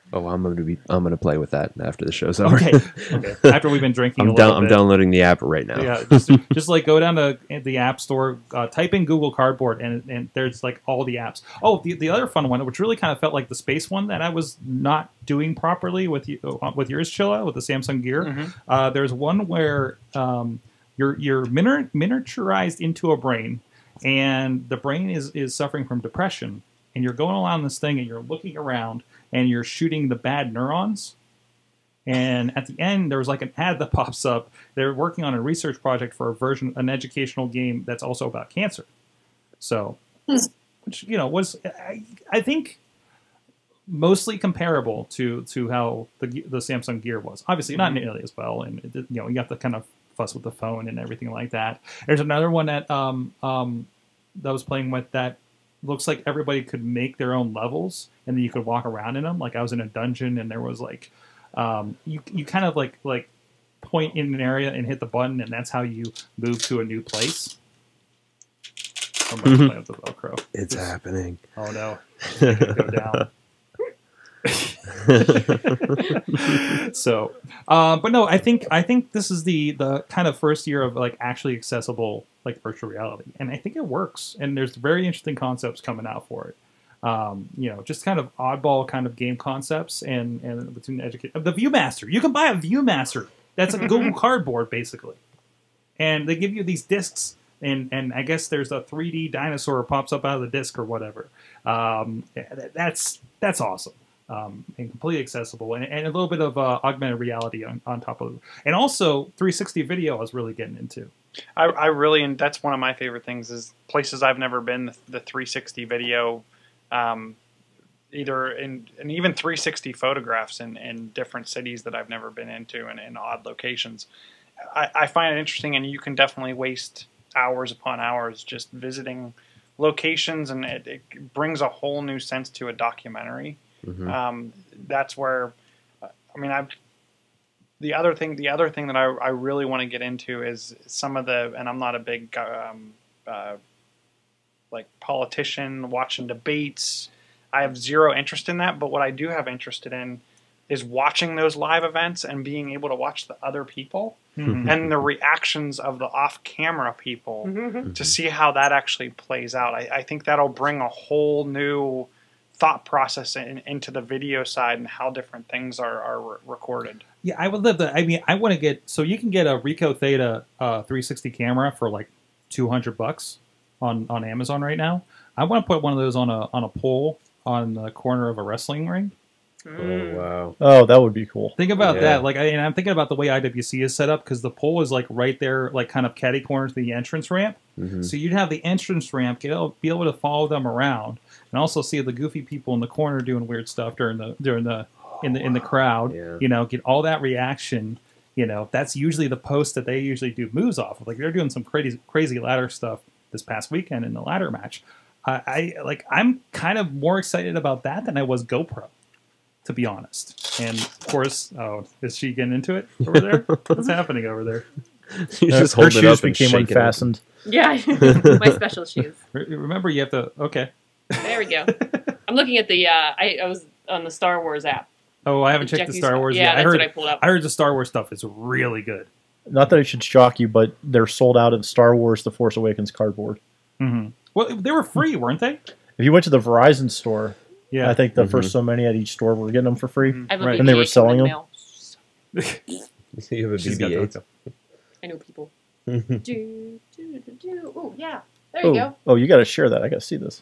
Oh, I'm gonna be. I'm gonna play with that after the show's over. Okay. Okay. After we've been drinking, I'm a down. little I'm bit. downloading the app right now. Yeah, just, just like go down to the App Store, uh, type in Google Cardboard, and and there's like all the apps. Oh, the the other fun one, which really kind of felt like the space one that I was not doing properly with you uh, with yours, Chilla, with the Samsung Gear. Mm-hmm. Uh, there's one where um, you're you're miniatur- miniaturized into a brain, and the brain is is suffering from depression, and you're going along this thing, and you're looking around, and you're shooting the bad neurons. And at the end, there was like an ad that pops up. They're working on a research project for a version, an educational game that's also about cancer. So, which, you know, was, I, I think, mostly comparable to, to how the the Samsung Gear was. Obviously, not nearly as well. And, it, you know, you have to kind of fuss with the phone and everything like that. There's another one that, um, um, that I was playing with that looks like everybody could make their own levels, and then you could walk around in them. Like I was in a dungeon, and there was like, Um, you you kind of like like point in an area and hit the button, and that's how you move to a new place. Somebody play with the Velcro. It's Just- happening. Oh no, it's gonna go down. So, um, but no, I think I think this is the the kind of first year of like actually accessible like virtual reality, and I think it works. And there's very interesting concepts coming out for it. Um, you know, just kind of oddball kind of game concepts and and between educate the ViewMaster. You can buy a ViewMaster. That's a Google Cardboard basically, and they give you these discs. And and I guess there's a three D dinosaur pops up out of the disc or whatever. Um, that's that's awesome. Um, and completely accessible, and, and a little bit of uh, augmented reality on, on top of it. And also three sixty video I was really getting into. I, I really, and that's one of my favorite things is places I've never been, the, the three sixty video, um, either in, and even three sixty photographs in, in different cities that I've never been into and in odd locations. I, I find it interesting, and you can definitely waste hours upon hours just visiting locations, and it, it brings a whole new sense to a documentary. Mm-hmm. Um, that's where, I mean, I've, the other thing, the other thing that I, I really want to get into is some of the, and I'm not a big, um, uh, like politician watching debates. I have zero interest in that, but what I do have interest in is watching those live events and being able to watch the other people Mm-hmm. and the reactions of the off-camera people Mm-hmm. to see how that actually plays out. I, I think that'll bring a whole new thought process in, into the video side and how different things are, are re- recorded. Yeah, I would love to. I mean, I want to get so you can get a Ricoh Theta uh, three sixty camera for like two hundred bucks on on Amazon right now. I want to put one of those on a on a pole on the corner of a wrestling ring. Oh wow! Oh, that would be cool. Think about Yeah. that. Like, I, and I'm thinking about the way I W C is set up because the pole is like right there, like kind of catty corner to the entrance ramp. Mm-hmm. So you'd have the entrance ramp, get, be able to follow them around, and also see the goofy people in the corner doing weird stuff during the during the in the in the crowd. Yeah. You know, get all that reaction. You know, that's usually the post that they usually do moves off of. Like they're doing some crazy crazy ladder stuff this past weekend in the ladder match. I, I like I'm kind of more excited about that than I was GoPro, to be honest. And of course, oh, is she getting into it over there? What's happening over there? You Uh, just her hold it shoes up and became shake it. unfastened. Yeah, my special shoes. Re- Remember, you have to. Okay. There we go. I'm looking at the. Uh, I, I was on the Star Wars app. Oh, I haven't checked the Jackie's- Star Wars Yeah, yet. I that's heard. what I pulled up. I heard the Star Wars stuff is really good. Not that it should shock you, but they're sold out of Star Wars: The Force Awakens cardboard. Mm-hmm. Well, they were free, weren't they? If you went to the Verizon store, Yeah. I think the Mhm. first so many at each store were getting them for free. Mhm. I have a Right. And they were V P A selling coming in the them? mail. You have a She's B B got eight. the- I know people. Mhm. Do, do, do, do. Oh, yeah. There you Oh, go. oh, you got to share that. I got to see this.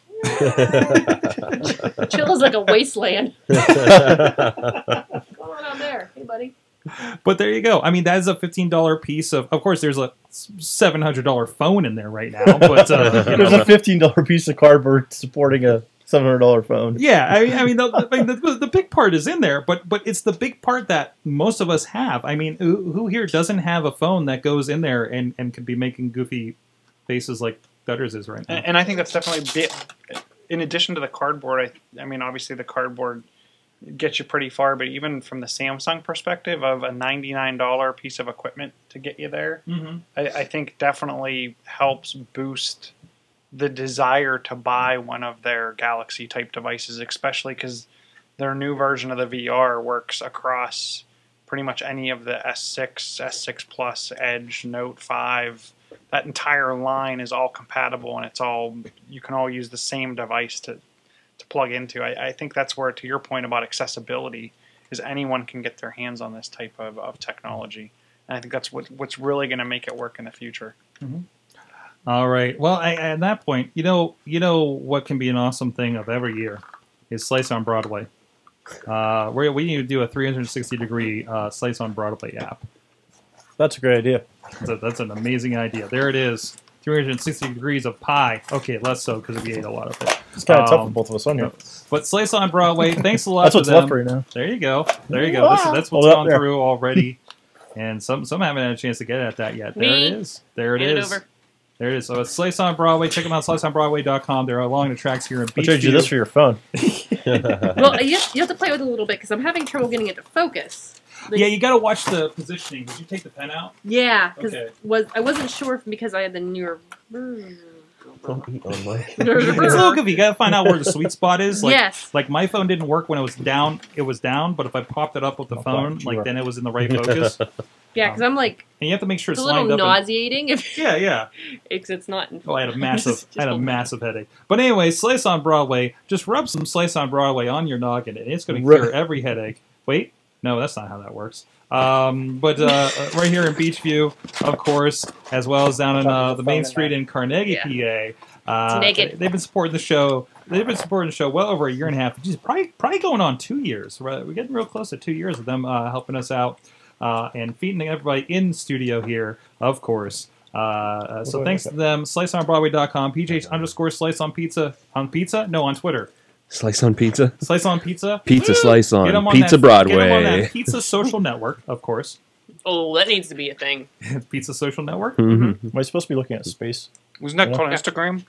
Chilla's like a wasteland. What's going on there? Hey, buddy. But there you go. I mean, that is a fifteen dollar piece of. Of course, there's a seven hundred dollar phone in there right now. But uh, you There's know, a fifteen dollar piece of cardboard supporting a seven hundred dollar phone. yeah, I mean, I mean, the, I mean the, the big part is in there, but but it's the big part that most of us have. I mean, who, who here doesn't have a phone that goes in there and, and could be making goofy faces like Dudders is right now? And, and I think that's definitely, bit, in addition to the cardboard, I, I mean, obviously the cardboard gets you pretty far, but even from the Samsung perspective of a ninety-nine dollar piece of equipment to get you there, Mm-hmm. I, I think definitely helps boost the desire to buy one of their Galaxy type devices, especially because their new version of the V R works across pretty much any of the S six, S six Plus, Edge, Note five. That entire line is all compatible, and it's all you can all use the same device to to plug into. I, I think that's where, to your point about accessibility, is anyone can get their hands on this type of, of technology. And I think that's what what's really going to make it work in the future. Mm-hmm. All right. Well, I, at that point, you know, you know what can be an awesome thing of every year is Slice on Broadway. Uh, we we need to do a three hundred sixty degree uh, Slice on Broadway app. That's a great idea. That's, a, that's an amazing idea. There it is. three hundred sixty degrees of pie. Okay, less so because we ate a lot of it. It's kind of Um, tough for both of us on here. But Slice on Broadway, thanks a lot That's to what's them. left right now. There you go. There you go. This, that's what's Hold up gone there. through already. And some some haven't had a chance to get at that yet. There Me. it is. There it Hand it is. over. There it is. So it's Slice on Broadway. Check them out, slice on broadway dot com. They're along the tracks here in I'll trade you Beachview. this for your phone. Well, you have, you have to play with it a little bit because I'm having trouble getting it to focus. Like, Yeah, you got to watch the positioning. Did you take the pen out? yeah, because Okay. was I wasn't sure if because I had the newer. Don't eat on my. It's a little goofy. You got to find out where the sweet spot is. Like, Yes. Like my phone didn't work when it was down. It was down, but if I popped it up with the Oh, phone, sure. like then it was in the right focus. And Yeah, because I'm like you have to make sure it's it's a little lined up. and- nauseating if yeah, yeah. it's it's not. Oh, I had a massive, Just- I had a just- massive headache. But anyway, Slice on Broadway. Just rub some Slice on Broadway on your noggin, and it's going to Right. cure every headache. Wait, no, that's not how that works. Um, but uh, right here in Beachview, of course, as well as down in uh, the main street in Carnegie, Yeah. P A. Uh, It's naked. They've been supporting the show. They've been supporting the show well over a year and a half. Geez, probably, probably going on two years. We're we're getting real close to two years of them uh, helping us out uh, and feeding everybody in studio here, of course. Uh, uh, so thanks to them. slice on broadway dot com. P J H underscore slice on pizza. On pizza? No, on Twitter. Slice on pizza. Slice on pizza. Pizza slice Get 'em on on Pizza that, Broadway. Get 'em on that Pizza Social Network, of course. Oh, that needs to be a thing. Pizza Social Network. Mhm. Am I supposed to be looking at space? Wasn't that Yeah. called Instagram?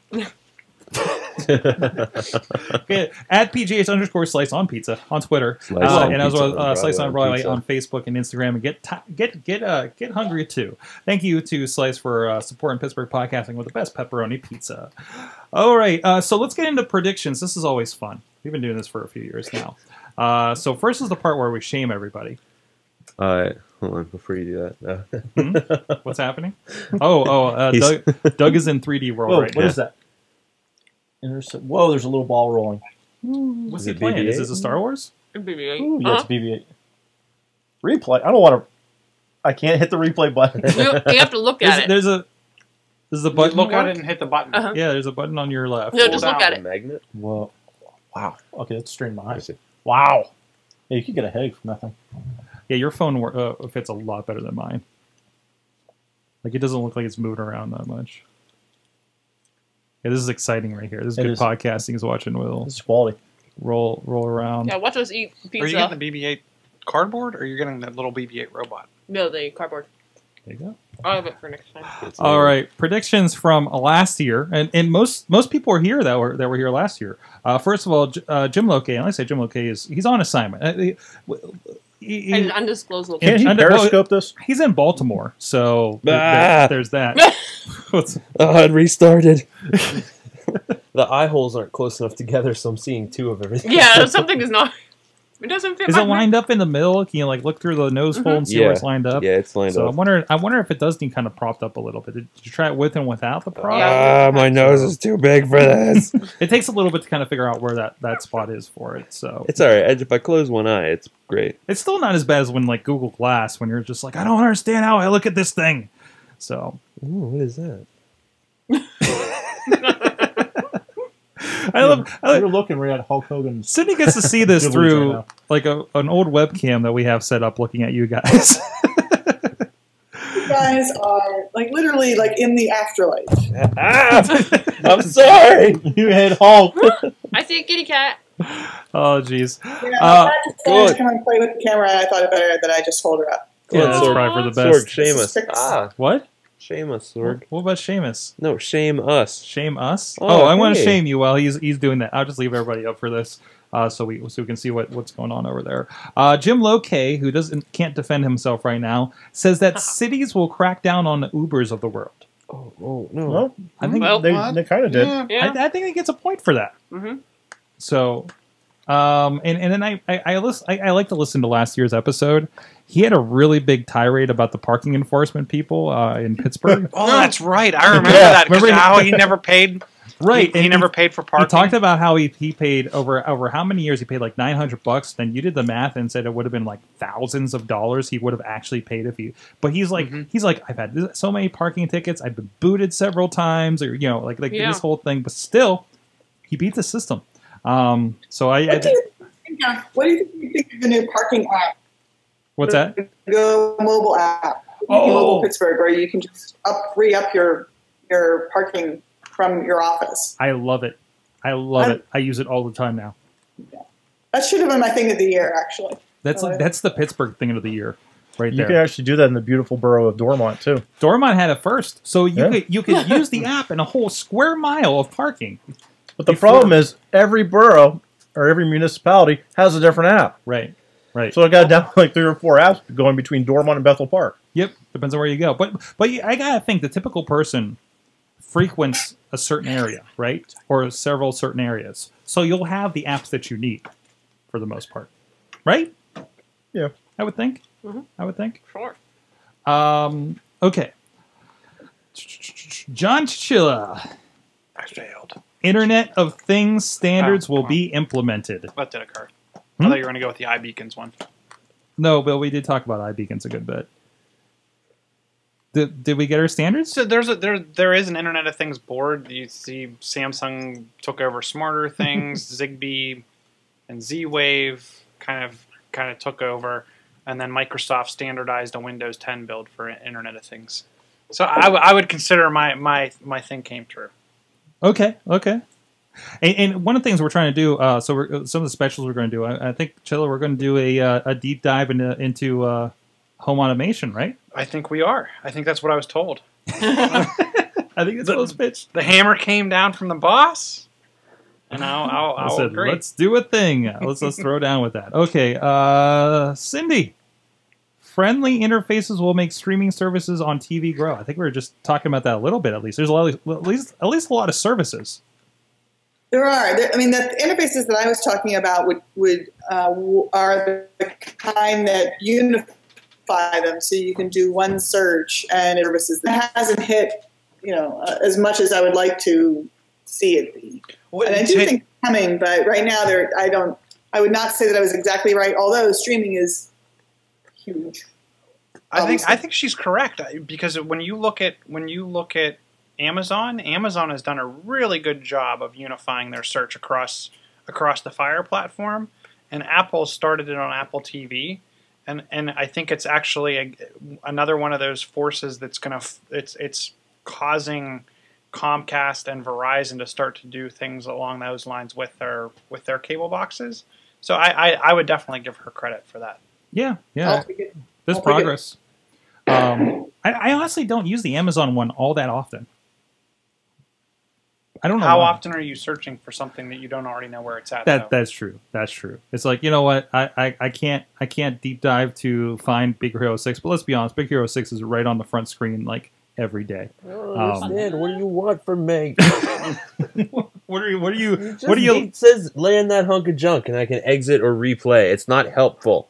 Okay, at P G H underscore slice on pizza on Twitter, Slice uh, on and as pizza well on uh, slice on Broadway Broadway pizza. on Facebook and Instagram, and get ti get get uh, get hungry too. Thank you to Slice for uh, supporting Pittsburgh podcasting with the best pepperoni pizza. All right, uh, so let's get into predictions. This is always fun. We've been doing this for a few years now. Uh, so first is the part where we shame everybody. Uh, hold on, before you do that. Uh, Hmm? What's happening? Oh, oh, uh, He's- Doug, Doug is in three D world Whoa, right what now. is that? Interce- Whoa, there's a little ball rolling. What's Is he it playing? B B eight? Is this a Star Wars? Ooh, yeah, it's Uh-huh. B B eight. Replay. I don't want to. I can't hit the replay button. You, you have to look There's, at it. there's a there's a button. Look at work? it and hit the button. Uh-huh. Yeah, there's a button on your left. No, just Hold look down at it. magnet. Whoa. Wow. Okay, let's strain my I eyes. see. Wow. Yeah, you could get a headache from that thing. Yeah, your phone wor- uh, fits a lot better than mine. Like, it doesn't look like it's moving around that much. Yeah, this is exciting right here. This is It good is. podcasting. Is watching Will This is quality. roll roll around. Yeah, watch us eat Are you getting the pizza. B B eight cardboard, or are you getting that little B B eight robot? No, the cardboard. There you go. I'll have it for next time. It's All a- right, predictions from last year, and, and most most people were here that were that were here last year. Uh, first of all, J- uh, Jim Loke, and I say Jim Loke is he's on assignment. Uh, he- he- he- An undisclosed And- Can't he under- well, periscope this? he's in Baltimore, so there- Ah. there's that. What's- Oh, it restarted. The eye holes aren't close enough together, so I'm seeing two of everything. Yeah, something is not. It doesn't fit. Is my it lined up in the middle? Can you like look through the nose hole and see where Yeah. it's lined up? Yeah, it's lined So up. I'm wondering. I wonder if it does need kind of propped up a little bit. Did you try it with and without the prop? Ah, my nose is too big for this. It takes a little bit to kind of figure out where that, that spot is for it. So It's all right. If I close one eye, it's great. it's still not as bad as when like Google Glass, when you're just like, I don't understand how I look at this thing. So Ooh, what is that? I love. I You're love looking right at Hulk Hogan's. Sydney gets to see this Good through right now. like a, an old webcam that we have set up, looking at you guys. You guys are like literally like in the afterlife. Ah, I'm sorry. You hit Hulk. I see a kitty cat. Oh, jeez. Yeah, Uh, I just wanted to good. come and play with the camera, and I thought it better that I just hold her up. Yeah, that's Sorg. probably for the Sorg, best. shame This is us. fixed. Ah, What? shame us, Sorg. What about Seamus? No, shame us. Shame us? Oh, Oh, I want to hey. shame you while he's he's doing that. I'll just leave everybody up for this, uh, so we so we can see what, what's going on over there. Uh, Jim Loke, who doesn't can't defend himself right now, says that cities will crack down on the Ubers of the world. Oh, oh no. Well, I think Well, they, what? they kind of did. Yeah. Yeah. I, I think he gets a point for that. Mm-hmm. So Um, and, and then I I, I, listen, I I like to listen to last year's episode. He had a really big tirade about the parking enforcement people uh, in Pittsburgh. Oh, that's right. I remember Yeah, that. 'Cause remember- how he never paid. Right, He, he and never he- paid for He parking. talked about how he, he paid over over how many years he paid like nine hundred bucks. Then you did the math and said it would have been like thousands of dollars he would have actually paid if he. But he's like Mm-hmm. he's like I've had so many parking tickets. I've been booted several times, or you know like like Yeah. this whole thing. But still, he beat the system. Um, so I, I What do you think of, what do you think of the new parking app? what's that? Go mobile app. Oh. Mobile Pittsburgh, where you can just up re up your your parking from your office. I love it. I love I- it. I use it all the time now. That should have been my thing of the year, actually. That's Oh, like that's the Pittsburgh thing of the year, right You there. can actually do that in the beautiful borough of Dormont too. Dormont had it first, so you Yeah. could you could use the app in a whole square mile of parking. But the Before- problem is every borough or every municipality has a different app. Right, right. So I got down like three or four apps going between Dormont and Bethel Park. Yep, depends on where you go. But but you- I gotta think the typical person frequents a certain area, right, or several certain areas. So you'll have the apps that you need, for the most part, right? Yeah. I would think. Mhm. I would think. Sure. Um. Okay. John Chilla. I failed. Internet of Things standards Oh, will well. be implemented. That did occur. Hmm? I thought you were going to go with the iBeacons one. No, Bill, we did talk about iBeacons a good bit. Did, did we get our standards? So there's a there there is an Internet of Things board. You see, Samsung took over Smarter Things, Zigbee, and Z-Wave kind of kind of took over, and then Microsoft standardized a Windows ten build for Internet of Things. So I, w- I would consider my, my my thing came true. Okay, okay. And, and one of the things we're trying to do, uh, so we're, some of the specials we're going to do, I, I think, Chilla, we're going to do a uh, a deep dive into into uh, home automation, right? I think we are. I think that's what I was told. I think it's The- Will's pitch. The hammer came down from the boss, and I'll I'll, I I'll said, agree. let's do a thing. Let's let's throw down with that. Okay, uh, Cindy. Friendly interfaces will make streaming services on T V grow. I think we were just talking about that a little bit. At least there's a lot, of, at least at least a lot of services. There are. There, I mean, the interfaces that I was talking about would would uh, w- are the kind that unify them, so you can do one search and services. That hasn't hit, you know, uh, as much as I would like to see it be. Well, And I do ta- think it's coming, but right now, there, I don't. I would not say that I was exactly right. Although streaming is huge. I think obviously. I think she's correct I- because when you look at when you look at Amazon, Amazon has done a really good job of unifying their search across across the Fire platform, and Apple started it on Apple T V, and and I think it's actually a, another one of those forces that's gonna f- it's it's causing Comcast and Verizon to start to do things along those lines with their with their cable boxes. So I I, I would definitely give her credit for that. Yeah, yeah. I'll take it. There's I'll take it. progress. Um, I, I honestly don't use the Amazon one all that often. I don't know How why. often are you searching for something that you don't already know where it's at? That though? that's true. That's true. It's like, you know what? I, I, I can't I can't deep dive to find Big Hero Six, but let's be honest, Big Hero Six is right on the front screen like every day. I don't understand. what do you want from me? What are you? What are you? It just What are you? It says lay in that hunk of junk, and I can exit or replay. It's not helpful.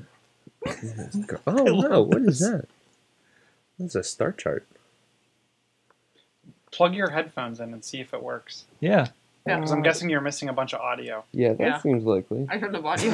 Oh no! What is that? That's a star chart. Plug your headphones in and see if it works. Yeah. Yeah. Because I'm guessing you're missing a bunch of audio. Yeah, that Yeah. seems likely. I heard the audio.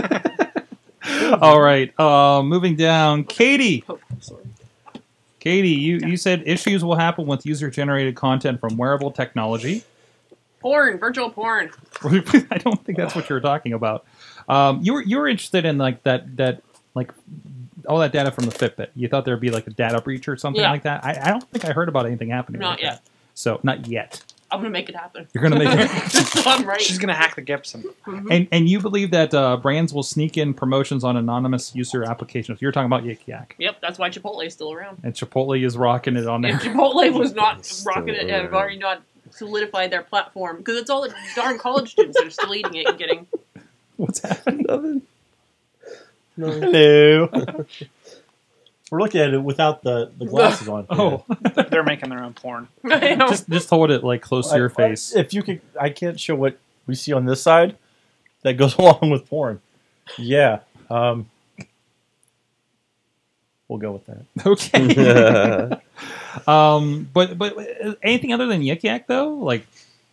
All right. Uh, moving down, Katie. Oh, sorry. Katie, you, you said issues will happen with user-generated content from wearable technology. Porn, virtual porn. I don't think that's what you were talking about. Um, you were you were interested in like that that like all that data from the Fitbit. You thought there'd be like a data breach or something Yeah. like that. I, I don't think I heard about anything happening. Not like yet. That. So not yet. I'm gonna make it happen. You're gonna make it. Just so I'm right. She's going to hack the Gibson. and and you believe that uh, brands will sneak in promotions on anonymous user applications. You're talking about Yik Yak. Yep, that's why Chipotle is still around. And Chipotle is rocking it on there. If Chipotle was not Still rocking it and have around. already not solidified their platform, because it's all the darn college students that are still eating it and getting. What's happening? Nothing. No. Hello. We're looking at it without the, the glasses on. Oh, They're making their own porn. I know. just just hold it like close to your I- I- face. If you could, I can't show what we see on this side, that goes along with porn. Yeah. Um, we'll go with that. Okay. um, but but anything other than Yik Yak though? Like,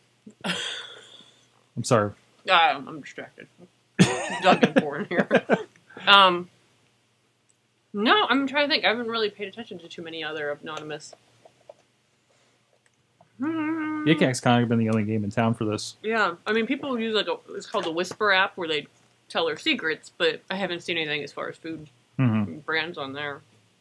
I'm sorry. Uh, I'm distracted. Ducking porn here. Um, no, I'm trying to think. I haven't really paid attention to too many other anonymous. Hmm. Yik Yak's kind of been the only game in town for this. Yeah, I mean, people use like a it's called the Whisper app where they tell their secrets, but I haven't seen anything as far as food Mm-hmm. brands on there.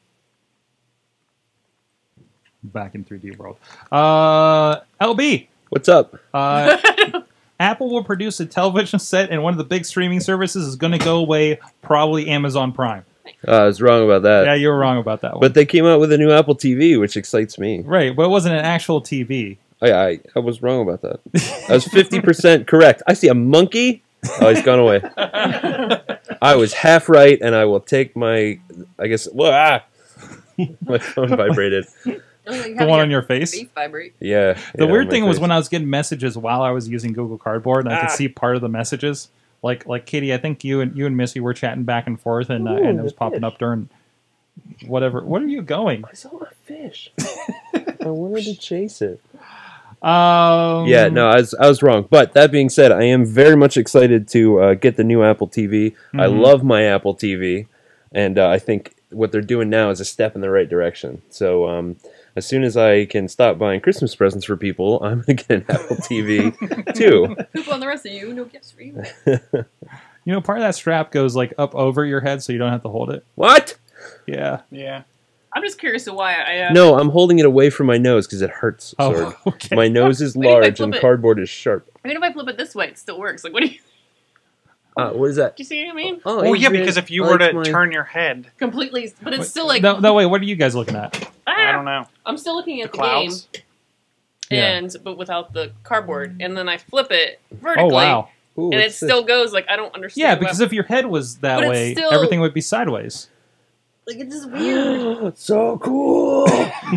Back in three D world. Uh, L B. What's up? Uh, Apple will produce a television set, and one of the big streaming services is going to go away. Probably Amazon Prime. Uh, I was wrong about that. Yeah, you were wrong about that one. But they came out with a new Apple T V, which excites me. Right, but it wasn't an actual T V. I I, I was wrong about that. I was fifty percent correct. I see a monkey. Oh, he's gone away. I was half right, and I will take my. I guess. Well, ah, my phone vibrated. The one on your face? Face vibrate. Yeah. The yeah, weird my thing was face. when I was getting messages while I was using Google Cardboard, and I Ah. could see part of the messages. Like, like Katie, I think you and you and Missy were chatting back and forth, and uh, Ooh, and it was the popping fish. up during whatever. What are you going? I saw a fish. I wanted to chase it. Um, Yeah, no, I was, I was wrong. But that being said, I am very much excited to uh, get the new Apple T V. I Mhm. love my Apple T V, and uh, I think what they're doing now is a step in the right direction. So um, as soon as I can stop buying Christmas presents for people, I'm going to get an Apple T V too. Poop on the rest of you. No gifts for you. You know, part of that strap goes like up over your head, so you don't have to hold it. What? Yeah. Yeah. I'm just curious to why I. Uh, No, I'm holding it away from my nose because it hurts. Oh, Sorg. okay. My nose is Wait, if I large flip and it- cardboard is sharp. I mean, if I flip it this way, it still works. Like, what do you? Uh, what is that? Do you see what I mean? Oh, yeah, Adrian, because if you I were like to my- turn your head, Completely, but it's Wait, still like. no, no, wait. What are you guys looking at? Ah! I don't know. I'm still looking at The the, game, clouds? Yeah. and but without the cardboard, and then I flip it vertically, Oh wow. Ooh, and it what's this? still goes like I don't understand. Yeah, why- because if your head was that But it's way, still- everything would be sideways. like it's just weird. So cool!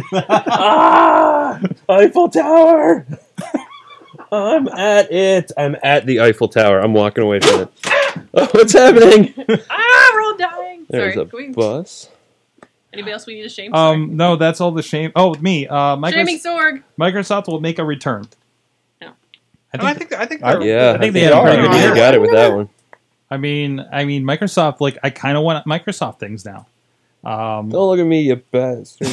ah, Eiffel Tower! I'm at it. I'm at the Eiffel Tower. I'm walking away from it. Oh, what's happening? ah, we're all dying. There's Sorry. a Can we, bus. anybody else we need to shame? Um, no, that's all the shame. Oh, me. Uh, Sorry. Shaming Microsoft, Sorg. Microsoft will make a return. No. I No, I think. think I think I- they're, Yeah, I think they had a are. pretty good You year. got it with that one. I mean, I mean, Microsoft. Like, I kind of want Microsoft things now. Um, Don't look at me, you bastard.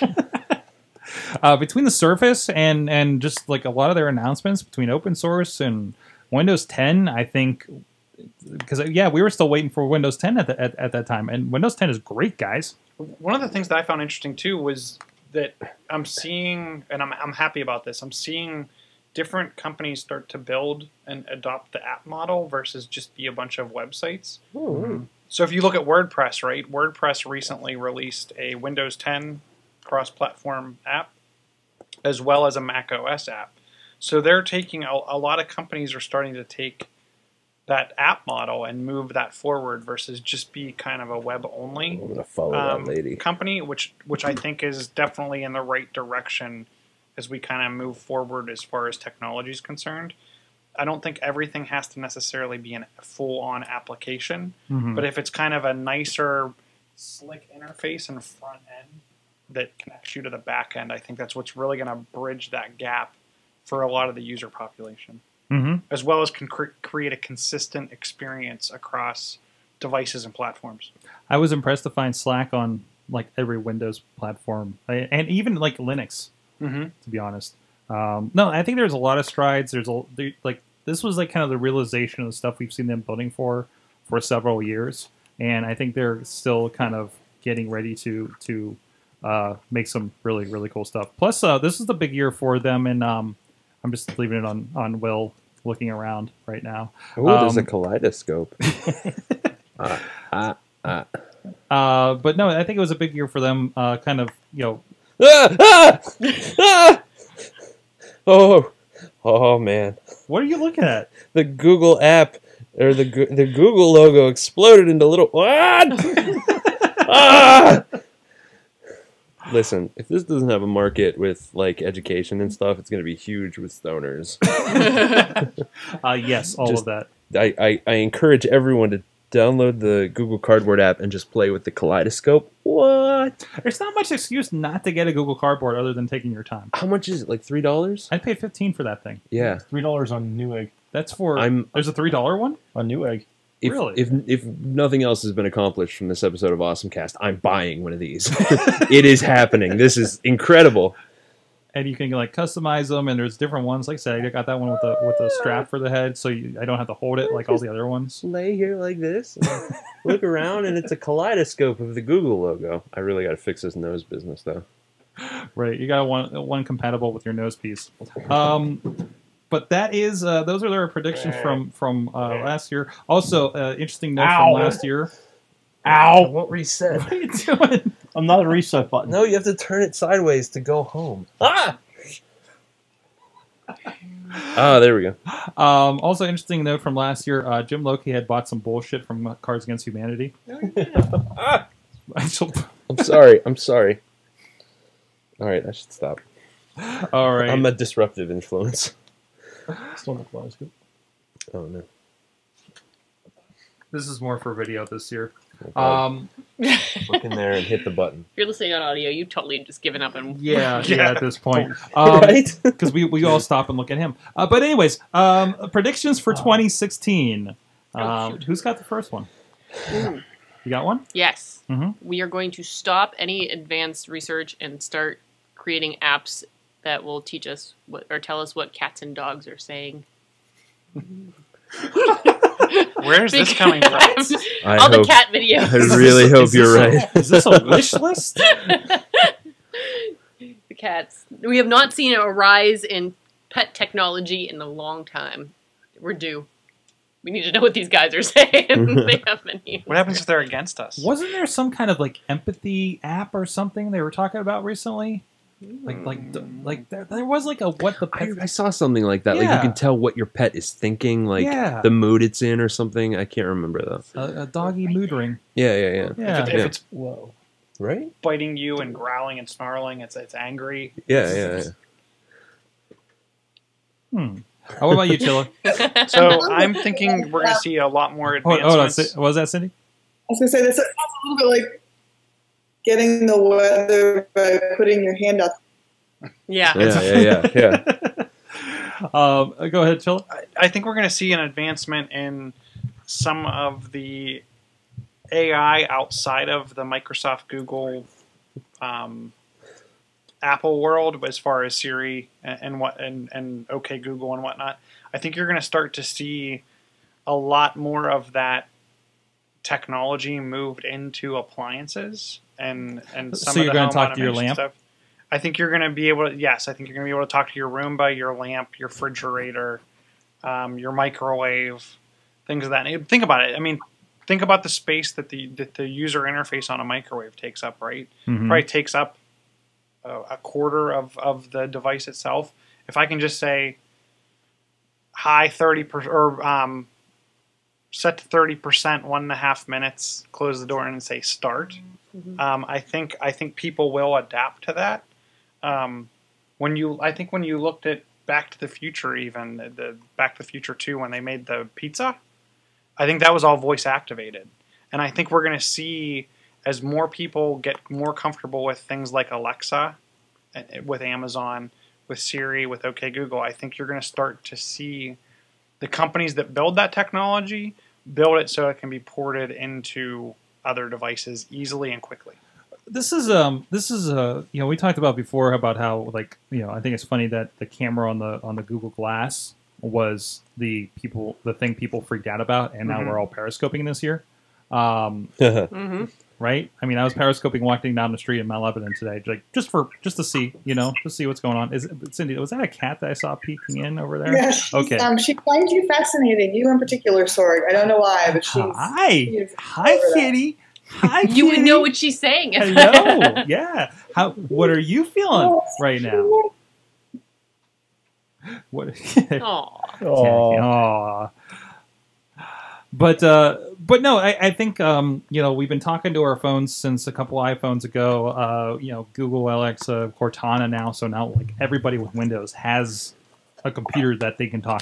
uh, between the Surface and and just like a lot of their announcements between open source and Windows ten, I think because yeah, we were still waiting for Windows ten at, the, at at that time, and Windows ten is great, guys. One of the things that I found interesting too was that I'm seeing, and I'm I'm happy about this. I'm seeing different companies start to build and adopt the app model versus just be a bunch of websites. So if you look at WordPress, right? WordPress recently released a Windows ten cross-platform app as well as a Mac O S app. So they're taking a, a lot of companies are starting to take that app model and move that forward versus just be kind of a web only I'm gonna follow um, that lady. company, which which I think is definitely in the right direction as we kind of move forward as far as technology is concerned. I don't think everything has to necessarily be a full-on application, Mhm. but if it's kind of a nicer, slick interface and front end that connects you to the back end, I think that's what's really going to bridge that gap for a lot of the user population, Mm-hmm. as well as can cre- create a consistent experience across devices and platforms. I was impressed to find Slack on like every Windows platform, I- and even like Linux. Mm-hmm. To be honest, um, no, I think there's a lot of strides. There's a there, like this was like kind of the realization of the stuff we've seen them building for for several years, and I think they're still kind of getting ready to to uh, make some really really cool stuff. Plus, uh, this is the big year for them, and um, I'm just leaving it on on Will looking around right now. Oh, there's a Um, kaleidoscope. ah, ah, ah. Uh, but no, I think it was a big year for them. Uh, kind of, you know, Ah, ah, ah! Oh, oh man! what are you looking at? The Google app or the Go- the Google logo exploded into little what? ah! Listen, if this doesn't have a market with like education and stuff, it's going to be huge with stoners. Uh, yes, all Just- of that. I, I, I encourage everyone to download the Google Cardboard app and just play with the kaleidoscope. What? There's not much excuse not to get a Google Cardboard other than taking your time. How much is it? Like three dollars? I paid fifteen for that thing. Yeah. Three dollars on Newegg. That's for. I'm. There's a three dollar one On Newegg. If, Really? If if nothing else has been accomplished from this episode of AwesomeCast, I'm buying one of these. It is happening. This is incredible. And you can like customize them, and there's different ones. Like I said, I got that one with the with the strap for the head, so you, I don't have to hold it like all the other ones. Lay here like this, and look around, and it's a kaleidoscope of the Google logo. I really got to fix this nose business, though. Right, you got one one compatible with your nose piece. Um, but that is uh, those are their predictions from from uh, last year. Also, uh, interesting note Ow. from last year. Ow! What reset? What are you doing? I'm not a reset button. No, you have to turn it sideways to go home. Ah! Ah, there we go. Um, also, interesting note from last year. Uh, Jim Loki had bought some bullshit from uh, Cards Against Humanity. Ah! So- I'm sorry. I'm sorry. All right, I should stop. all right. I'm a disruptive influence. Still not kaleidoscope. Oh no. This is more for video this year. Okay. Um, Look in there and hit the button. If you're listening on audio, you've totally just given up and yeah, yeah, Yeah. at this point. Um, Right? Because we, we all stop and look at him. Uh, but anyways, um, predictions for twenty sixteen. Um, who's got the first one? Ooh. You got one? Yes. Mhm. We are going to stop any advanced research and start creating apps that will teach us what or tell us what cats and dogs are saying. Where's this coming from? Because I all the hope- cat videos. I really Is hope this you're a- right. Is this a wish list? The cats. We have not seen a rise in pet technology in a long time. We're due. We need to know what these guys are saying. They have many. What happens if they're against us? Wasn't there some kind of like empathy app or something they were talking about recently? Like, like, d- like there, there was like a what the I, pet. I saw something like that. Like Yeah. you can tell what your pet is thinking, like Yeah. the mood it's in or something. I can't remember though. A, a doggy mood ring. Yeah, yeah, yeah. Yeah. If, it, Yeah. if it's Whoa. Right? biting you and growling and snarling, it's it's angry. Yeah, yeah, yeah. Hmm. Oh, what about you, Chilla? So I'm thinking we're going to see a lot more Hold, hold on. advancements. Ci- What was that, Cindy? I was going to say, this is a little bit like getting the weather by putting your hand up. Yeah. Yeah, yeah, yeah, yeah. Um, go ahead, Chilla. I, I think we're going to see an advancement in some of the A I outside of the Microsoft, Google, um, Apple world, as far as Siri and, and what and, and OK Google and whatnot. I think you're going to start to see a lot more of that technology moved into appliances and and some So of you're the gonna home talk to your automation lamp? stuff. I think you're going to be able to, yes, I think you're going to be able to talk to your Roomba, your lamp, your refrigerator, um, your microwave, things of that nature. Think about it. I mean, think about the space that the that the user interface on a microwave takes up, right? Mhm. Probably takes up a, a quarter of, of the device itself. If I can just say, hi, thirty percent, or um, set to thirty percent, one and a half minutes, close the door and say start. Mhm. Um, I think I think people will adapt to that. Um, when you, I think when you looked at Back to the Future, even the, the Back to the Future two, when they made the pizza, I think that was all voice activated, and I think we're going to see as more people get more comfortable with things like Alexa, uh, with Amazon, with Siri, with OK Google. I think you're going to start to see the companies that build that technology build it so it can be ported into other devices easily and quickly. This is um this is uh you know we talked about before about how like you know I think it's funny that the camera on the on the Google Glass was the people the thing people freaked out about, and now Mhm. we're all periscoping this year. Um, Mm-hmm. right? I mean, I was periscoping walking down the street in Mount Lebanon today, like just for just to see, you know, to see what's going on. Is it, Cindy? Was that a cat that I saw peeking in over there? Yeah, she's, Okay. Um, she finds you fascinating, you in particular, Sorg. I don't know why, but she's. Hi, she's hi, over that. Kitty. Hi, You would Kitty. know what she's saying. Hello. Yeah. How? What are you feeling right now? What? Aw. Oh, Aw. But uh, but no, I, I think um, you know we've been talking to our phones since a couple iPhones ago. Uh, you know, Google, Alexa, Cortana now. So now like everybody with Windows has a computer that they can talk to.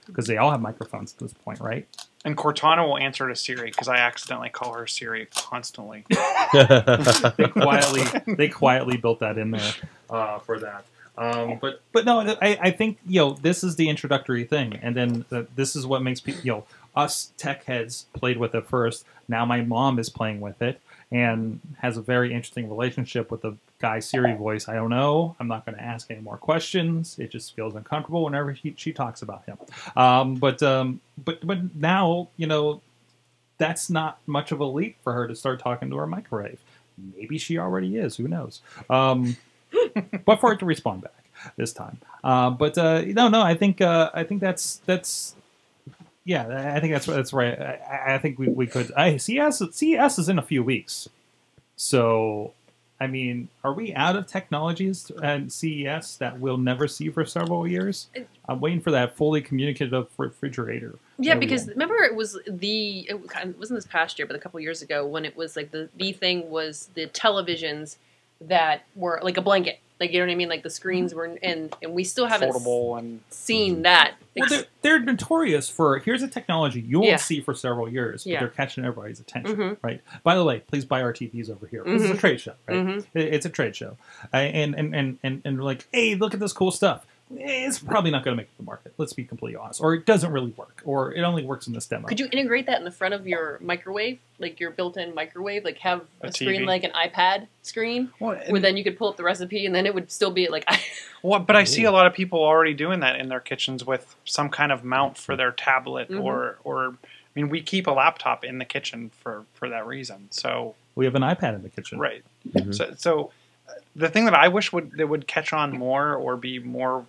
because they all have microphones at this point, right? And Cortana will answer to Siri because I accidentally call her Siri constantly. they quietly they quietly built that in there uh, for that. Um, but but no, I, I think you know this is the introductory thing, and then uh, this is what makes people you know us tech heads played with it first. Now my mom is playing with it and has a very interesting relationship with the guy Siri voice. I don't know. I'm not going to ask any more questions. It just feels uncomfortable whenever she, she talks about him. Um, but um, but but now you know that's not much of a leap for her to start talking to her microwave. Maybe she already is. Who knows? Um, but for it to respond back this time. Uh, but uh, no, no. I think uh, I think that's that's. Yeah, I think that's that's right. I, I think we, we could. I C E S C E S is in a few weeks, so I mean, are we out of technologies at C E S that we'll never see for several years? I'm waiting for that fully communicative refrigerator. Yeah, because remember it was the it wasn't this past year, but a couple years ago when it was like the the thing was the televisions that were like a blanket. Like, you know what I mean? Like, the screens were, and, and we still haven't Foldable and seen that. Well, they're, they're notorious for, here's a technology you won't Yeah. see for several years, but Yeah. they're catching everybody's attention, Mhm. right? By the way, please buy our T Vs over here. This is a Mhm. trade show, right? Mhm. It- It's a trade show. Uh, and, and, and, and, and we're like, hey, look at this cool stuff. It's probably not going to make it to the market. Let's be completely honest. Or it doesn't really work. Or it only works in this demo. Could you integrate that in the front of your microwave? Like, your built-in microwave? Like, have a, A screen T V? like an iPad screen? Well, Where then you could pull up the recipe, and then it would still be like... Well, but I see a lot of people already doing that in their kitchens with some kind of mount for their tablet, Mhm. or, or I mean, we keep a laptop in the kitchen for, for that reason. So We have an iPad in the kitchen. right. Mhm. So, so uh, the thing that I wish would that would catch on more or be more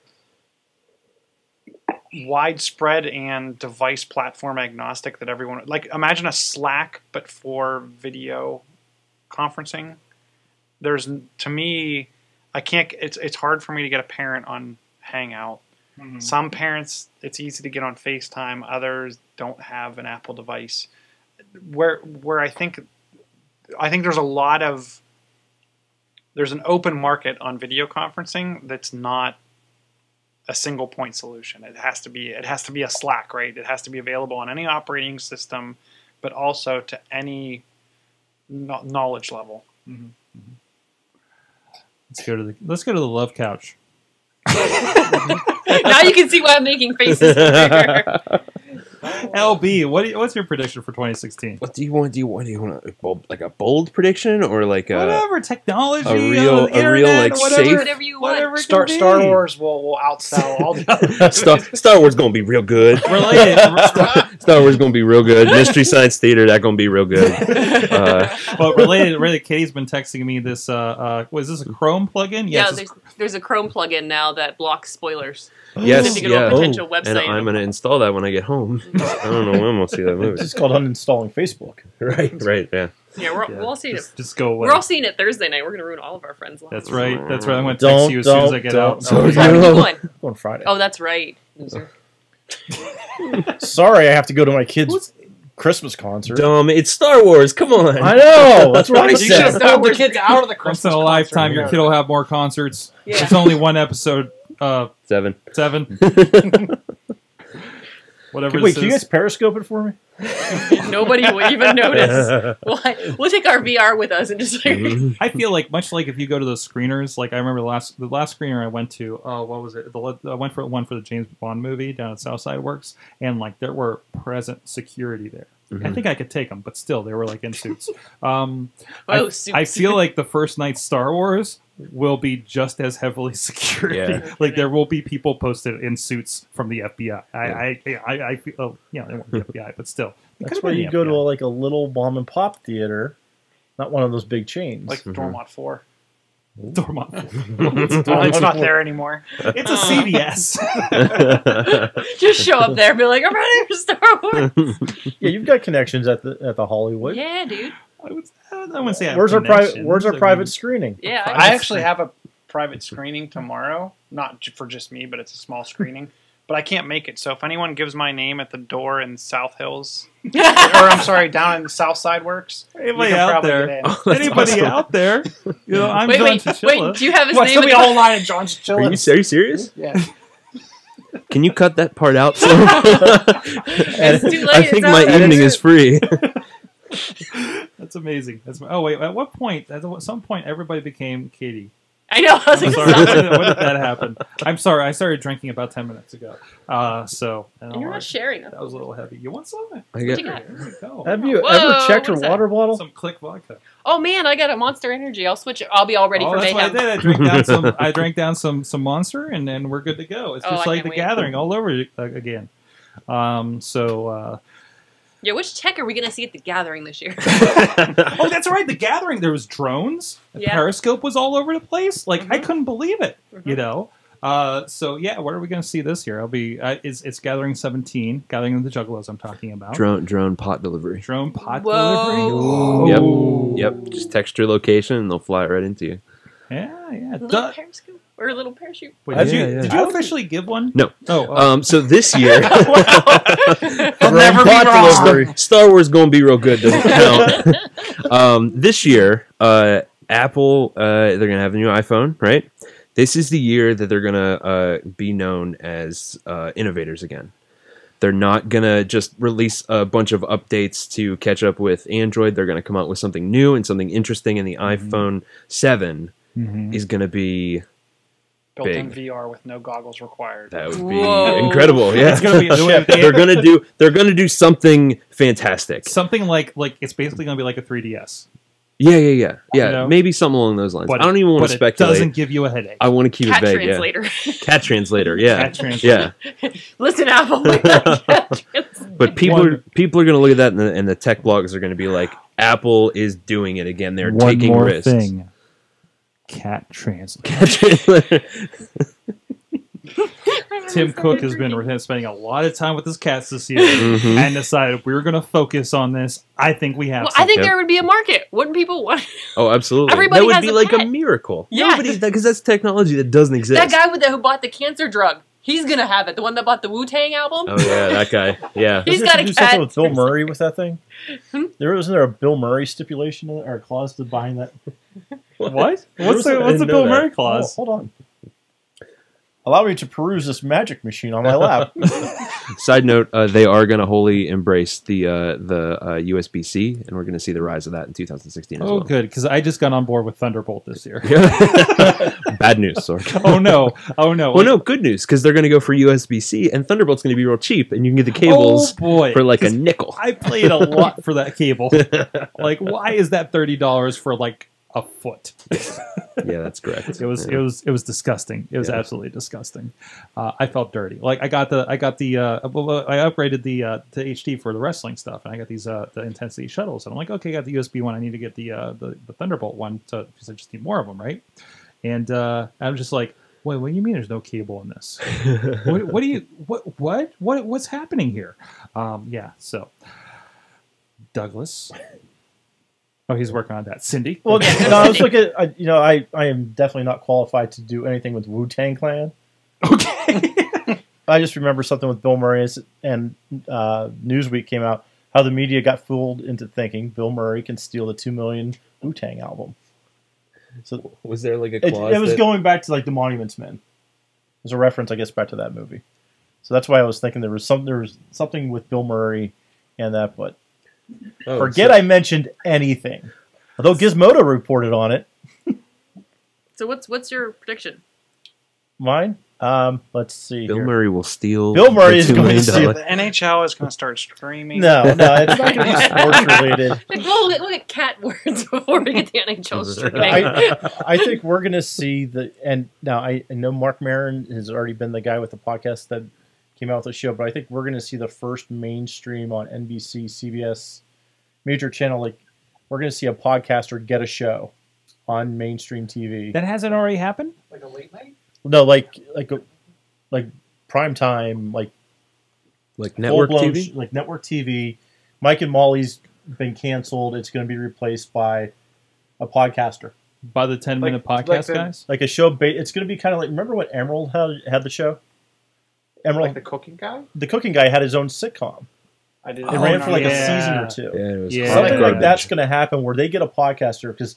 widespread and device platform agnostic, that everyone like imagine a Slack but for video conferencing. There's to me, I can't. It's it's hard for me to get a parent on Hangout. Mhm. Some parents, it's easy to get on FaceTime. Others don't have an Apple device. Where where I think I think there's a lot of there's an open market on video conferencing that's not a single point solution. It has to be it has to be a Slack, right? It has to be available on any operating system, but also to any kno- knowledge level. Mhm. Mhm. Let's go to the let's go to the love couch. Now you can see why I'm making faces here. L B, what do you, what's your prediction for twenty sixteen? What do you want? Do you want? Do you want a bold, like a bold prediction, or like a Whatever technology, a real- uh, a real, internet, like, whatever, safe- Whatever you want. whatever it Star can Star be. Wars will, will outsell all the other Star, Star Wars gonna be real good. Related. Star Wars gonna be real good. Mystery Science Theater, that gonna be real good. Uh, Well, related, related. Katie's been texting me this. Uh, uh, was this a Chrome plugin? Yeah, Yes. there's, there's a Chrome plugin now that blocks spoilers. yes, If you go to a yeah. potential And website. I'm gonna install that when I get home. I don't know when we'll see that movie. It's called uninstalling Facebook. Right, right, yeah. Yeah, we're, Yeah, we're all seeing just, it. just go away. We're all seeing it Thursday night. We're going to ruin all of our friends' lives. That's right. That's right. I'm going to Don't, text you as soon as I don't, get don't. out. So Oh, Friday, you- you going? On Friday. Oh, that's right. Loser. Sorry, I have to go to my kids' Christmas concert. Dumb, it's Star Wars, come on. I know. That's what I You should have said. pulled the kids out of the Once Christmas in a concert. lifetime, your Yeah. kid will have more concerts. Yeah. It's only one episode. Uh, Seven. seven. Whatever. Wait, this can you is. guys periscope it for me? Nobody will even notice. We'll, we'll take our V R with us and just like... Mhm. I feel like much like if you go to those screeners, like I remember the last the last screener I went to. Oh, what was it? The, I went for one for the James Bond movie down at Southside Works, and like there were present security there. I Mhm. think I could take them, but still, they were like in suits. Um, Oh, I, suits. I feel like the first night's Star Wars will be just as heavily secured. Yeah. Like there will be people posted in suits from the F B I. I, I, I, I feel, oh, yeah, they weren't the F B I, but still. It That's could've why been you the go to F B I. a, like a little mom and pop theater, not one of those big chains. Like Dormont four. Dormont. Oh, it's not there anymore. It's a C V S. Just show up there and be like, I'm ready for Star Wars. Yeah, you've got connections at the at the Hollywood. Yeah, dude. I would, I wouldn't say I have Where's our private connections. Where's our I private mean, screening? Yeah. I actually have a private screening tomorrow, not j- for just me, but it's a small screening. But I can't make it, so if anyone gives my name at the door in South Hills, or I'm sorry, down in the South Side Works, you Anybody can out probably there? get in. That's Anybody awesome. out there? You know, I'm wait, John wait, Chichilla. wait. Do you have his What, name? still in be the- a whole line of John's Are you, Chilla? are you serious? Yeah. Can you cut that part out? So It's too late, I think it's my out. evening is free. That's amazing. That's oh wait. At what point? At some point, everybody became Katie. I know. I was I'm like, sorry. stop when, it. did, when did that happen? I'm sorry. I started drinking about ten minutes ago. Uh, so and And you're all not right. sharing them. That was a little heavy. You want some? I What get, you got? There we go. Have you Whoa, ever checked what your is that? water bottle? Some Click vodka. Oh man, I got a Monster Energy. I'll switch it. I'll be all ready Oh, for that's mayhem. what I did. I drank down some. I drank down some some Monster, and then we're good to go. It's Oh, just I like can't the wait. Gathering all over uh, again. Um. So. Uh, Yeah, which tech are we gonna see at the Gathering this year? oh, that's right. The Gathering. There was drones. Yeah. Periscope was all over the place. Like I Mhm. couldn't believe it. You Mhm. know. Uh, so yeah, what are we going to see this year? I'll be. Uh, it's, it's Gathering seventeen, Gathering of the Juggalos. I'm talking about drone drone pot delivery. drone pot Whoa. delivery. Yep. Ooh. Yep. Just text your location and they'll fly it right into you. Yeah, yeah. Little Duh. periscope or a little parachute? Wait, Yeah, did you yeah. did you officially give one? No. Oh, oh. Um. So this year, I'll never be pot wrong. delivery. Star Wars gonna be real good. Doesn't count. um. This year, uh, Apple, uh, they're gonna have a new iPhone, right? This is the year that they're gonna uh, be known as uh, innovators again. They're not gonna just release a bunch of updates to catch up with Android. They're gonna come out with something new and something interesting. And the Mm-hmm. iPhone seven Mhm. is gonna be Built-in Big. V R with no goggles required. that would be Whoa. incredible. Yeah, It's gonna be they're gonna do they're gonna do something fantastic. something like like it's basically going to be like a three D S. Yeah, yeah, yeah, yeah. You know? Maybe something along those lines. But I don't even want but to it speculate. doesn't give you a headache. I want to keep Cat it vague. translator. Yeah, cat translator. Yeah, Cat translator. yeah. Listen, Apple. we got cat translator. But people One- are people are going to look at that, and the, and the tech bloggers are going to be like, Apple is doing it again. They're One taking more risks. thing. Cat translator. Cat translator. Tim Cook has been spending a lot of time with his cats this year Mhm. and decided we were going to focus on this. I think we have Well, to. I think Yep. there would be a market. Wouldn't people want Oh, absolutely. Everybody that would has be a like a pet. miracle. Yeah. Nobody, because that's technology that doesn't exist. that guy with the, who bought the cancer drug? He's gonna have it. The one that bought the Wu Tang album. Oh yeah, that guy. Yeah. He's Doesn't got it a do cat. something with Bill Murray with that thing? Hmm? There wasn't there a Bill Murray stipulation in it, or a clause to behind that? What? There What's was the, a- I what's the didn't know Bill that. Murray clause? Oh, hold on. Allow me to peruse this magic machine on my lap. Side note: uh, they are going to wholly embrace the uh, the uh, U S B C, and we're going to see the rise of that in two thousand sixteen as Oh, well. good, because I just got on board with Thunderbolt this year. Bad news, Sorg. oh, no. Oh, no. Well, no, good news, because they're going to go for U S B C, and Thunderbolt's going to be real cheap, and you can get the cables Oh, boy. for like a 'Cause nickel. I paid a lot for that cable. Like, why is that thirty dollars for, like, a foot? Yeah, that's correct. It was Yeah. it was it was disgusting. It was Yeah. absolutely disgusting. Uh, I felt dirty. Like I got the I got the uh, well, I upgraded the uh, to H D for the wrestling stuff, and I got these uh, the intensity shuttles. And I'm like, okay, I got the U S B one. I need to get the uh, the, the Thunderbolt one to because I just need more of them, right? And uh, I'm just like, wait, what do you mean there's no cable in this? what, what do you what what what what's happening here? Um, yeah, so Douglas. Oh, he's working on that. Cindy. Well, no, I was looking. I, you know, I, I am definitely not qualified to do anything with Wu Tang Clan. Okay. I just remember something with Bill Murray, and uh, Newsweek came out how the media got fooled into thinking Bill Murray can steal the two million Wu Tang album. So Was there like a it, clause? it was that- going back to like the Monuments Men. There's a reference, I guess, back to that movie. So that's why I was thinking there was some there was something with Bill Murray and that, but. Oh, Forget so- I mentioned anything. Although Gizmodo reported on it. So what's what's your prediction? Mine? Um, let's see Bill here. Murray will steal. Bill Murray the is two going to million steal- dollar- The N H L is going to start streaming. No, no, it's not going to be sports related. Like, well, look at cat words before we get the N H L streaming. I, I think we're going to see the and now I, I know Mark Maron has already been the guy with the podcast that came out with the show, but I think we're going to see the first mainstream on N B C, C B S, major channel. Like we're going to see a podcaster get a show on mainstream T V. That hasn't already happened? Like a late night? No, like like a, like prime time, like like network full-blown T sh- V. like network T V. Mike and Molly's been canceled. It's going to be replaced by a podcaster, By the ten minute Like- podcast like the- guys? like a show. Ba- it's going to be kind of like remember when Emerald had had the show. Emerald, Like the cooking guy? the cooking guy, had his own sitcom. I did. It Oh, ran for like yeah. a season or two. Yeah, it was Yeah. hot Something like garbage. that's going to happen where they get a podcaster because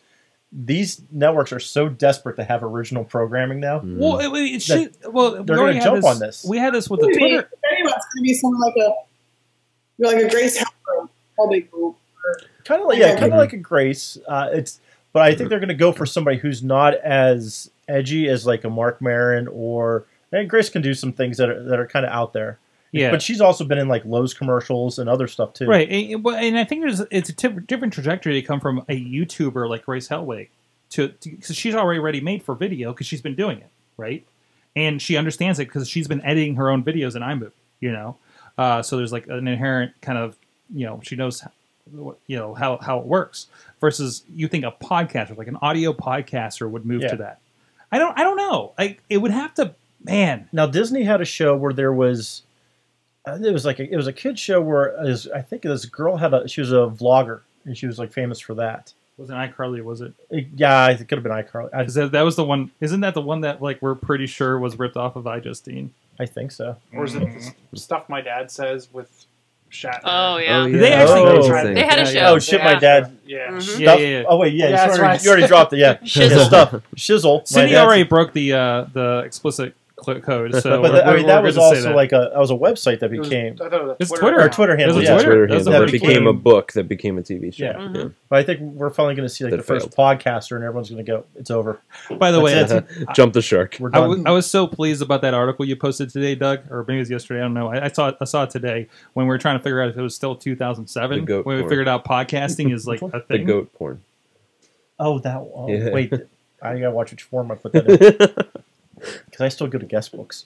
these networks are so desperate to have original programming now. Mm. Well, it, it should, well, we they're already gonna had jump this, on this. We had this with the Maybe, Twitter. if anyone's going to be something like a, like a Grace Helper, Holiday Group. Kind of like yeah, kind of like a Grace. Uh, it's, but I think they're going to go for somebody who's not as edgy as like a Mark Maron or. And Grace can do some things that are that are kind of out there. Yeah, but she's also been in like Lowe's commercials and other stuff too. Right, and, and I think there's it's a t- different trajectory to come from a YouTuber like Grace Helwig to because she's already ready made for video because she's been doing it, right? And she understands it because she's been editing her own videos in iMovie, you know. Uh, so there's like an inherent kind of you know she knows you know how how it works. Versus you think a podcaster like an audio podcaster would move Yeah. to that. I don't I don't know. Like it would have to man. Now Disney had a show where there was. Uh, it was like a, it was a kid's show where it was, I think this girl had a she was a vlogger and she was like famous for that. Wasn't iCarly? Was it? It- yeah, it could have been iCarly. I, Is that, that was the one. Isn't that the one that like we're pretty sure was ripped off of iJustine? I think so. Or is it the stuff my dad says with Shatner? Oh yeah. Oh, Did they actually Oh. go They had a Yeah, show. yeah. Oh shit, my Yeah. dad. Yeah. Mhm. Stuff. Yeah, yeah, yeah. Oh wait, yeah, Yeah, you, that's already, right. you already dropped it. Yeah, Shizzle. Yeah, stuff. Shizzle. My Cindy dad's- already broke the uh, the explicit cl- code, so But we're, the, I mean, we're that good was to say also that. like a that was a website that It was- became. I thought it was a It's Twitter Twitter. Or account. Twitter It was handle. a Yeah. Twitter. Twitter That's handle what that it became became. a book that became a T V show. Yeah. Mm-hmm. But I think we're finally going to see like That the first failed. podcaster, and everyone's going to go. It's over. By the way, That's I, Jump the shark. We're I, done. w- I was so pleased about that article you posted today, Doug, or maybe it was yesterday. I don't know. I, I saw it, I saw it today when we were trying to figure out if it was still two thousand seven. The goat When we porn. figured out podcasting is like a The thing. goat porn. oh, that. Oh, Yeah. wait. I got to watch which form I put that in because I still go to guest books.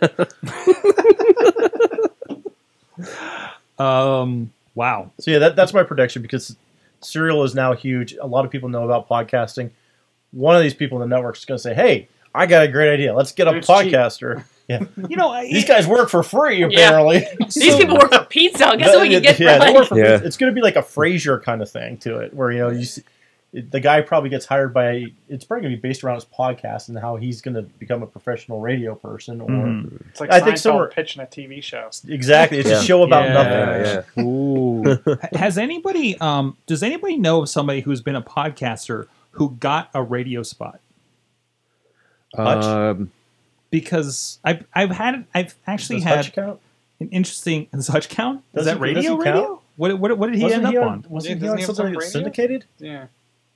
Um. Wow. So yeah, that, that's my prediction because Serial is now huge. A lot of people know about podcasting. One of these people in the network is going to say, "Hey, I got a great idea. Let's get a It's cheap. podcaster." Yeah, You know, I, these guys work for free apparently. These people work for pizza. Guess what we can get yeah, for they work lunch? for Yeah. It's going to be like a Frasier kind of thing to it, where you know you see, the guy probably gets hired by. It's probably going to be based around his podcast and how he's going to become a professional radio person, or Mhm. It's like I Seinfeld think somewhere- pitching a T V show. exactly, it's Yeah. a show about Yeah. nothing. Yeah, Ooh. Has anybody? Um. Does anybody know of somebody who's been a podcaster who got a radio spot? Hutch? Um, Because I've I've had I've actually Does had Hutch count? an interesting. Does Hutch count? Is Does that he- radio? does he Radio? count? What, what what did he Wasn't end he up on, on? Wasn't Yeah, he doesn't on he have something some that's radio? syndicated? Yeah.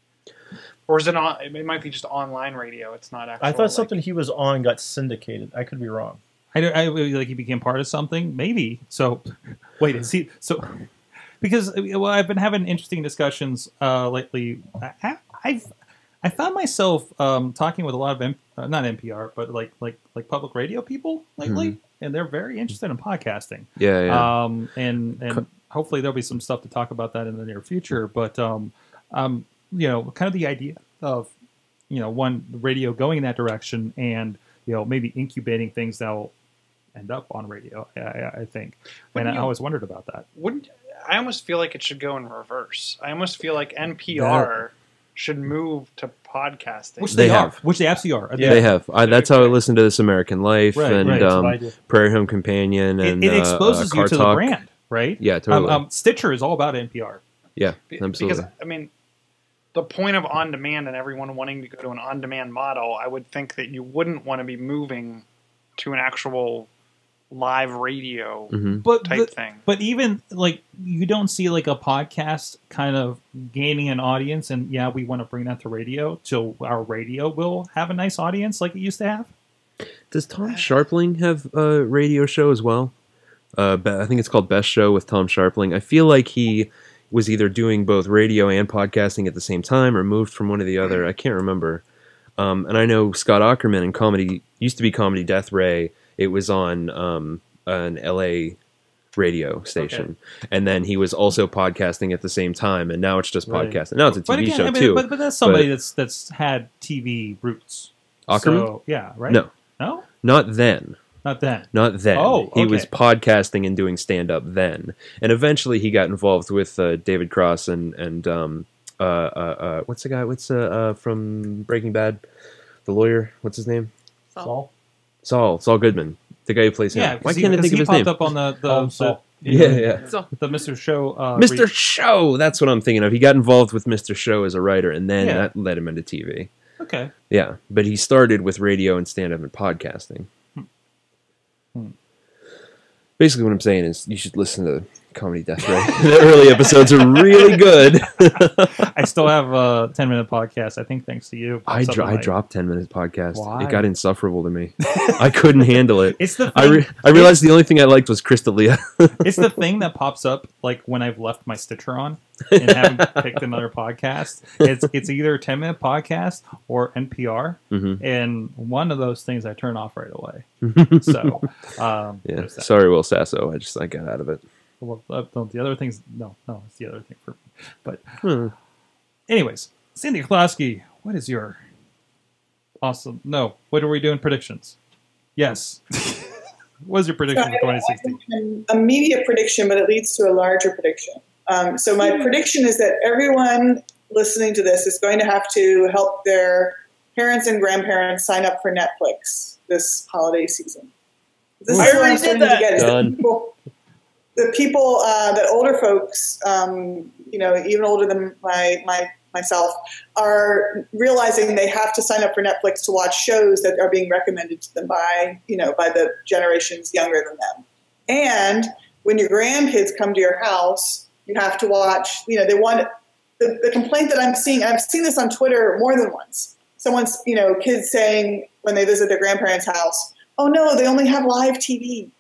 Or is it on? It might be just online radio. It's not actual. I thought like- something he was on got syndicated. I could be wrong. I don't. I like he became part of something. Maybe. So, wait. Is he? So, because well, I've been having interesting discussions uh, lately. I, I've I found myself um, talking with a lot of M, uh, not N P R, but like like like public radio people lately, and they're very interested in podcasting. yeah, yeah. Um, and and hopefully there'll be some stuff to talk about that in the near future. But um, um, you know, kind of the idea of you know one radio going in that direction, and you know maybe incubating things that'll end up on radio. I, I, I think, and Wouldn't I you- always wondered about that. Wouldn't I almost feel like it should go in reverse? I almost feel like N P R should move to podcasting. Which they, They are. have. Which they absolutely are. Yeah. They have. I, that's how I listen to This American Life Right, and right, that's um, what I do. Prairie Home Companion It, and it uh, exposes uh, you Car to the Talk. brand, right? Yeah, totally. Um, um, Stitcher is all about N P R. Yeah, Be- absolutely. Because I mean, the point of on demand and everyone wanting to go to an on demand model, I would think that you wouldn't want to be moving to an actual live radio hmm But type the- thing. But even like you don't see like a podcast kind of gaining an audience, and yeah, we want to bring that to radio, so our radio will have a nice audience like it used to have. Does Tom Sharpling have a radio show as well? Uh, Be- I think it's called Best Show with Tom Sharpling. I feel like he was either doing both radio and podcasting at the same time, or moved from one to the other. I can't remember. Um, and I know Scott Aukerman in comedy used to be Comedy Death Ray. It was on um, an L A radio station, and then he was also podcasting at the same time. And now it's just Right. podcasting. Now it's a T V But again, show I mean, too. but, but that's somebody but- that's that's had T V roots. Aukerman? So, yeah, right. No. no, Not then. not then. Not then. Oh, He okay. was podcasting and doing stand up then, and eventually he got involved with uh, David Cross and and um, uh, uh, uh, what's the guy? What's uh, uh, from Breaking Bad? The lawyer. What's his name? Saul? Saul. Saul Goodman. The guy who plays him. Yeah, Why because he, can't I because think of he his popped name? up on the the, Call him the Saul. Yeah, yeah. So The Mister Show. Uh, Mister re- Show. That's what I'm thinking of. He got involved with Mister Show as a writer, and then Yeah. that led him into T V. Okay. Yeah, but he started with radio and stand-up and podcasting. Hmm. Basically, what I'm saying is you should listen to Comedy Death Ray. The early episodes are really good. I still have a ten minute podcast. I think thanks to you. I, Pops up dro- on I my- dropped ten minutes podcast. Why? It got insufferable to me. I couldn't handle it. It's the thing, I, re- I realized the only thing I liked was Crystalia. it's the thing that pops up like when I've left my Stitcher on and haven't picked another podcast. It's it's either a ten minute podcast or N P R, Mhm. and one of those things I turn off right away. So um, Yeah, there's that. sorry, Will Sasso. I just I got out of it. Well, uh, no, the other things, no, no, it's the other thing for me. But, Hmm. anyways, Cynthia Klosky, what is your awesome? No, what are we doing? Predictions? Yes. What is your prediction So for twenty sixteen? an immediate prediction, but it leads to a larger prediction. Um, so my prediction is that everyone listening to this is going to have to help their parents and grandparents sign up for Netflix this holiday season. This I is what already I'm did starting that. to get is Done. that people, the people uh, that older folks, um, you know, even older than my, my myself, are realizing they have to sign up for Netflix to watch shows that are being recommended to them by, you know, by the generations younger than them. And when your grandkids come to your house, you have to watch, you know, they want, the, the complaint that I'm seeing, and I've seen this on Twitter more than once, someone's, you know, kids saying when they visit their grandparents' house, oh no, they only have live T V.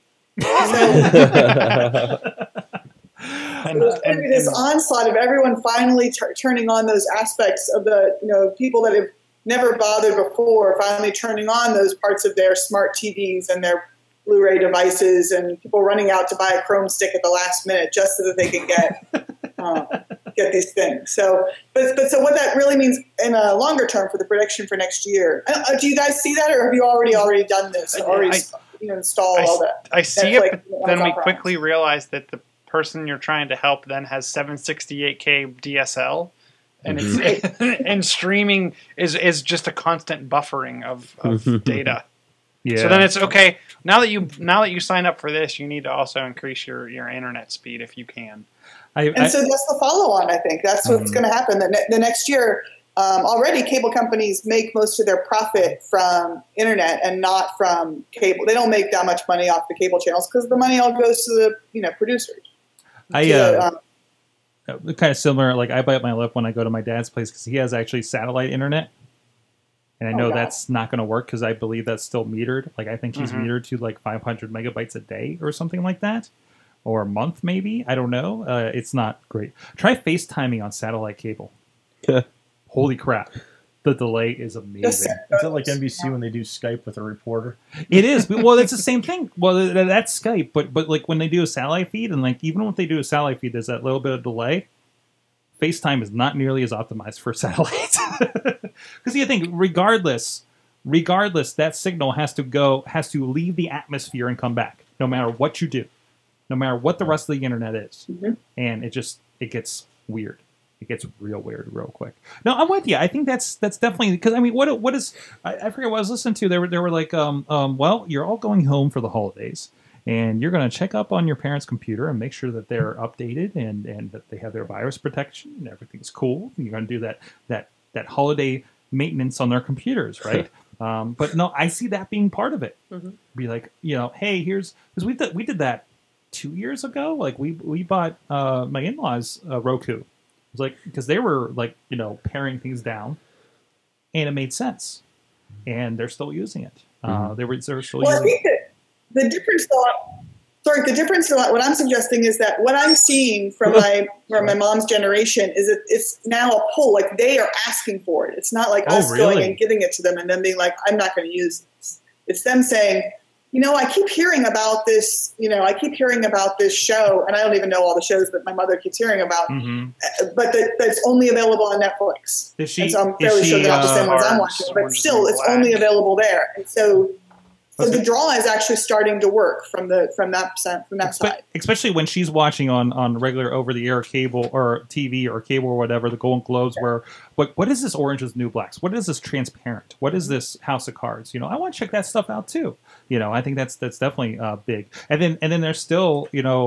And, There's going to and, be this and- onslaught of everyone finally t- turning on those aspects of the, you know, people that have never bothered before, finally turning on those parts of their smart T Vs and their Blu-ray devices, and people running out to buy a Chrome stick at the last minute just so that they can get um, get these things. So, but but so what that really means in a longer term for the prediction for next year. Uh, do you guys see that, or have you already already done this? I- Already I- you know, installed I, all that? I see Netflix it, and but then we Amazon Prime. quickly realize that the person you're trying to help then has seven sixty-eight K D S L, and it's and streaming is is just a constant buffering of, of data. Yeah. So then it's okay. Now that you now that you sign up for this, you need to also increase your, your internet speed if you can. I, And I, so that's the follow-on, I think. That's what's Mhm. going to happen. The, ne- the next year, um, already cable companies make most of their profit from internet and not from cable. They don't make that much money off the cable channels because the money all goes to the, you know, producers. I To, uh, um, kind of similar. Like I bite my lip when I go to my dad's place because he has actually satellite internet, and I Oh, know God. that's not going to work because I believe that's still metered. Like I think he's Mhm. metered to like five hundred megabytes a day or something like that, or a month maybe. I don't know. Uh, it's not great. Try FaceTiming on satellite cable. Holy crap! The delay is amazing. Just- Is that like N B C when they do Skype with a reporter? It is. But- Well, it's the same thing. Well, th- th- that's Skype, but but like when they do a satellite feed, and like even when they do a satellite feed, there's that little bit of delay. FaceTime is not nearly as optimized for satellites. Because you think, regardless, regardless, that signal has to go, has to leave the atmosphere and come back, no matter what you do, no matter what the rest of the internet is, Mhm. and it just it gets weird. It gets real weird real quick. No, I'm with you. I think that's that's definitely because I mean, what what is I, I forget what I was listening to. They were they were like, um, um, well, you're all going home for the holidays, and you're going to check up on your parents' computer and make sure that they're updated and and that they have their virus protection and everything's cool. You're going to do that that that holiday maintenance on their computers, right? um, but no, I see that being part of it. Mhm. Be like, you know, hey, here's because we did we did that two years ago. Like we we bought uh, my in-laws uh, Roku. It was like because they were like you know paring things down, and it made sense, and they're still using it. Uh, they were they're still Well, I using think that the difference, though, sorry, the difference, though, what I'm suggesting is that what I'm seeing from my from my mom's generation is that it's now a pull. Like they are asking for it. It's not like Oh, us going really? and giving it to them and then being like, I'm not going to use this. It's them saying, you know, I keep hearing about this. You know, I keep hearing about this show, and I don't even know all the shows that my mother keeps hearing about. hmm But that, that's only available on Netflix. Is she? And so I'm is fairly she, sure they're not the uh, same ones I'm Orange- watching, but Orange is still, the it's Black. only available there. And so, so Okay. the draw is actually starting to work from the from that sen- from that Espe- side. especially when she's watching on, on regular over the air cable or T V or cable or whatever, the Golden Globes. Where what what is this Orange is the New Blacks? What is this Transparent? What is this House of Cards? You know, I want to check that stuff out too. You know, I think that's that's definitely uh, big. And then and then there's still you know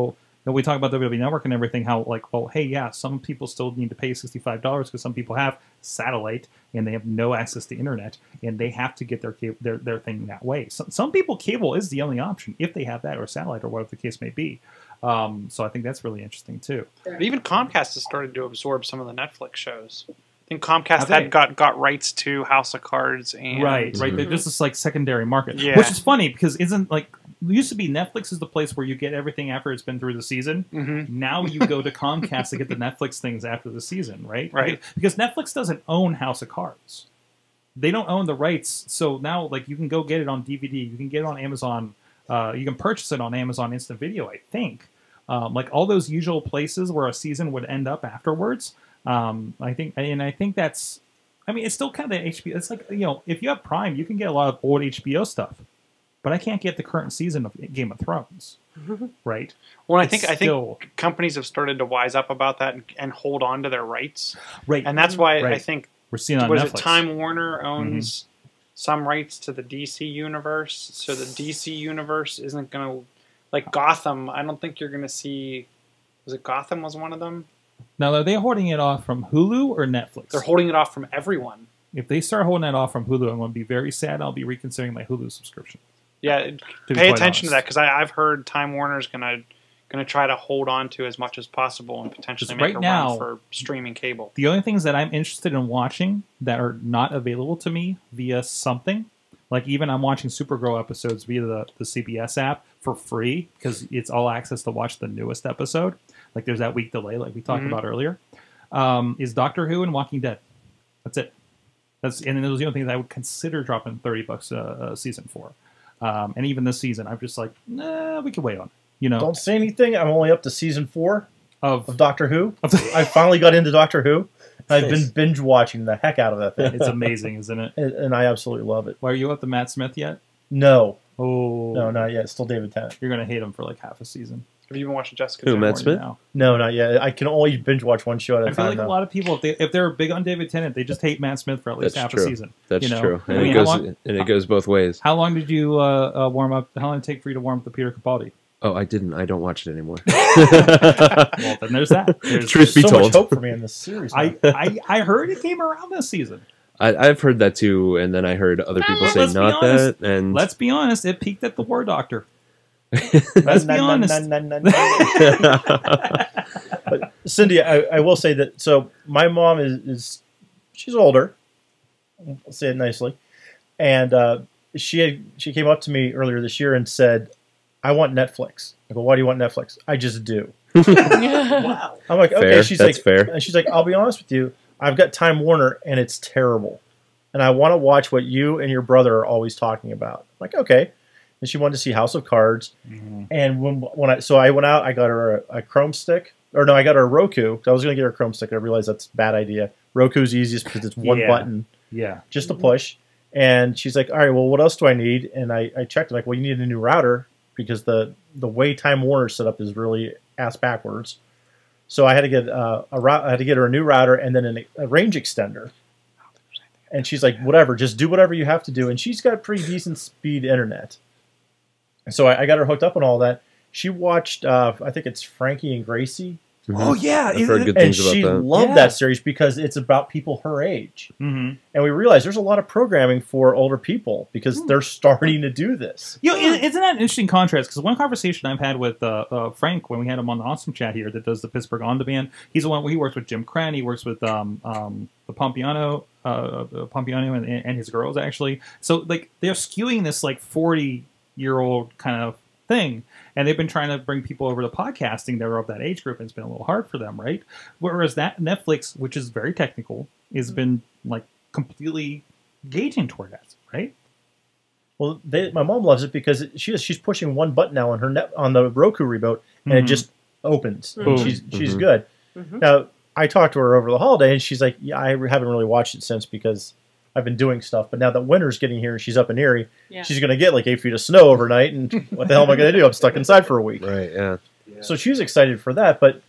know, we talk about W W E Network and everything, how like, well, hey, yeah, some people still need to pay sixty-five dollars because some people have satellite and they have no access to internet and they have to get their cable, their their thing that way. Some some people, cable is the only option if they have that, or satellite, or whatever the case may be. Um, so I think that's really interesting too. But even Comcast has started to absorb some of the Netflix shows. I think Comcast Have had they? got, got rights to House of Cards and Right, right. There's just this like secondary market, Yeah. which is funny because isn't like it used to be Netflix is the place where you get everything after it's been through the season. Mm-hmm. Now you go to Comcast to get the Netflix things after the season, right? Right. Because Netflix doesn't own House of Cards. They don't own the rights, so now like you can go get it on D V D, you can get it on Amazon, uh, you can purchase it on Amazon Instant Video, I think. Um, like all those usual places where a season would end up afterwards. Um, I think, and I think that's. I mean, it's still kind of H B O. It's like, you know, if you have Prime, you can get a lot of old H B O stuff, but I can't get the current season of Game of Thrones, right? Well, I It's think I still- think companies have started to wise up about that and, and hold on to their rights, Right, and that's why I Right. think we're seeing on was Netflix. it Time Warner owns some rights to the D C universe, so the D C universe isn't going to like Gotham. I don't think you're going to see. Was it Gotham? Was one of them? Now, are they holding it off from Hulu or Netflix? They're holding it off from everyone. If they start holding that off from Hulu, I'm going to be very sad. I'll be reconsidering my Hulu subscription. Yeah, be pay quite attention to honest. that because I've heard Time Warner's going to going to try to hold on to as much as possible and potentially Just make right a now- run for streaming cable. The only things that I'm interested in watching that are not available to me via something, like even I'm watching Supergirl episodes via the, the C B S app for free because it's all access to watch the newest episode. Like there's that week delay like we talked Mhm. about earlier. Um, is Doctor Who and Walking Dead. That's it. That's and then those are the only things I would consider dropping thirty bucks a, a season for. Um, and even this season, I'm just like, nah, we could wait on. You know, Don't say anything. I'm only up to season four of, of Doctor Who. of the, I finally got into Doctor Who. I've been binge watching the heck out of that thing, it's amazing, isn't it? and, and I absolutely love it. Well, are you up to Matt Smith yet? No, Oh, no, not yet. Still David Tennant. You're gonna hate him for like half a season. Have you been watching Jessica? Who, Jones? Matt Smith? Now. No, not yet. I can only binge watch one show at a I time. feel like now. a lot of people, if they if they're big on David Tennant, they just hate Matt Smith for at least That's half true. a season. That's you know? true, and I mean, it how goes long, and it goes both ways. how long did you uh, uh, warm up? How long did it take for you to warm up the Peter Capaldi? Oh, I didn't. I don't watch it anymore. Well, then there's that. There's, Truth be so told, much hope for me in this series. I, now. I I heard it came around this season. I, I've heard that too, and then I heard other people say Let's be not honest. that. And Let's be honest, it peaked at the War Doctor. Let's Let's be honest. But Cindy, I, I will say that. So my mom is, is she's older. I'll say it nicely, and uh, she had, she came up to me earlier this year and said, "I want Netflix." I go, "Why do you want Netflix?" "I just do." Wow. I'm like, "Okay." Fair. She's That's like, fair. and she's like, "I'll be honest with you. I've got Time Warner, and it's terrible, and I want to watch what you and your brother are always talking about." I'm like, "Okay." And she wanted to see House of Cards. Mhm. And when when I so I went out, I got her a, a Chrome stick, or no, I got her a Roku. I was going to get her a Chrome stick. I realized that's a bad idea. Roku's easiest because it's one Yeah. button, Yeah. just to push. And she's like, "All right, well, what else do I need?" And I, I checked. I'm like, "Well, you need a new router because the the way Time Warner set up is really ass backwards." So I had to get uh, a route. I had to get her a new router and then an, a range extender. And she's like, "Whatever, just do whatever you have to do." And she's got pretty decent speed internet. So I, I got her hooked up on all that. She watched, uh, I think it's Frankie and Gracie, Oh yeah. I've heard good and things she about that. loved Yeah. that series because it's about people her age. Mm-hmm. And we realized there's a lot of programming for older people because Hmm. they're starting to do this. You know, is- isn't that an interesting contrast? Because one conversation I've had with uh, uh, Frank when we had him on the Awesome Chat here that does the Pittsburgh On Demand, he's the one where he works with Jim Crenn, he works with um, um, the Pompiano, uh, uh, Pompiano and, and his girls actually. So like they're skewing this like forty year old kind of thing, and they've been trying to bring people over to podcasting that are of that age group, and it's been a little hard for them, right? Whereas that Netflix, which is very technical, has been like completely gauging toward that, right? Well, they, my mom loves it because it, she she's pushing one button now on her net, on the Roku remote, and Mhm. it just opens. And Boom. she's she's Mhm. good. Mhm. Now I talked to her over the holiday, and she's like, "Yeah, I haven't really watched it since because I've been doing stuff. But now that winter's getting here, and she's up in Erie, Yeah. she's going to get like eight feet of snow overnight, and what the hell am I going to do? I'm stuck inside for a week." Right, yeah. So she was excited for that, but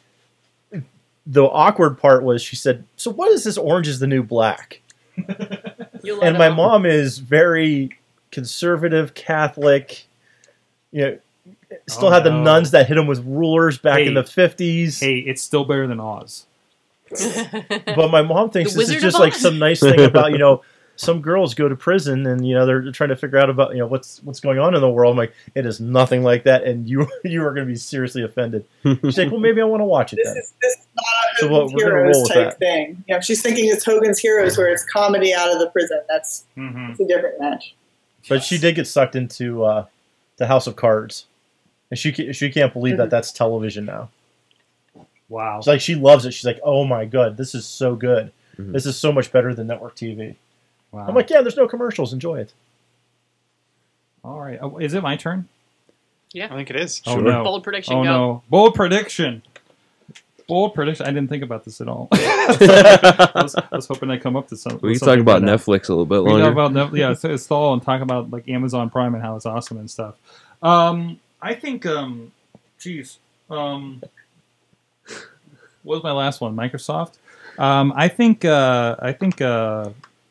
the awkward part was she said, "So what is this Orange is the New Black?" You'll let And my them- mom is very conservative, Catholic, you know, still Oh, had the no. nuns that hit him with rulers back Hey. in the fifties. Hey, it's still better than Oz. But my mom thinks The this is Wizard just of like Oz. some nice thing about, you know, some girls go to prison and, you know, they're trying to figure out about, you know, what's what's going on in the world. I'm like, it is nothing like that, and you you are going to be seriously offended. She's like, well, maybe I want to watch it This then. is this is not a So Hogan's what- we're gonna roll Heroes with type that. thing. You know, she's thinking it's Hogan's Heroes, where it's comedy out of the prison. That's Mm-hmm. it's a different match. But she did get sucked into uh, the House of Cards, and she ca- she can't believe that that's television now. Wow. It's like she loves it. She's like, oh my god, this is so good. Mhm. This is so much better than network T V. Wow. I'm like, yeah, there's no commercials. Enjoy it. All right. Oh, is it my turn? Yeah. I think it is. Oh Sure. no. Bold prediction. Oh go. no. Bold prediction. Bold prediction. I didn't think about this at all. I, was, I was hoping I'd come up to some. We with can talk something about by now. Netflix a little bit We can longer. talk about Netflix. Yeah, it's, it's all and talk about like Amazon Prime and how it's awesome and stuff. Um, I think. Um, geez. Um, what was my last one? Microsoft. Um, I think. Uh, I think. Uh,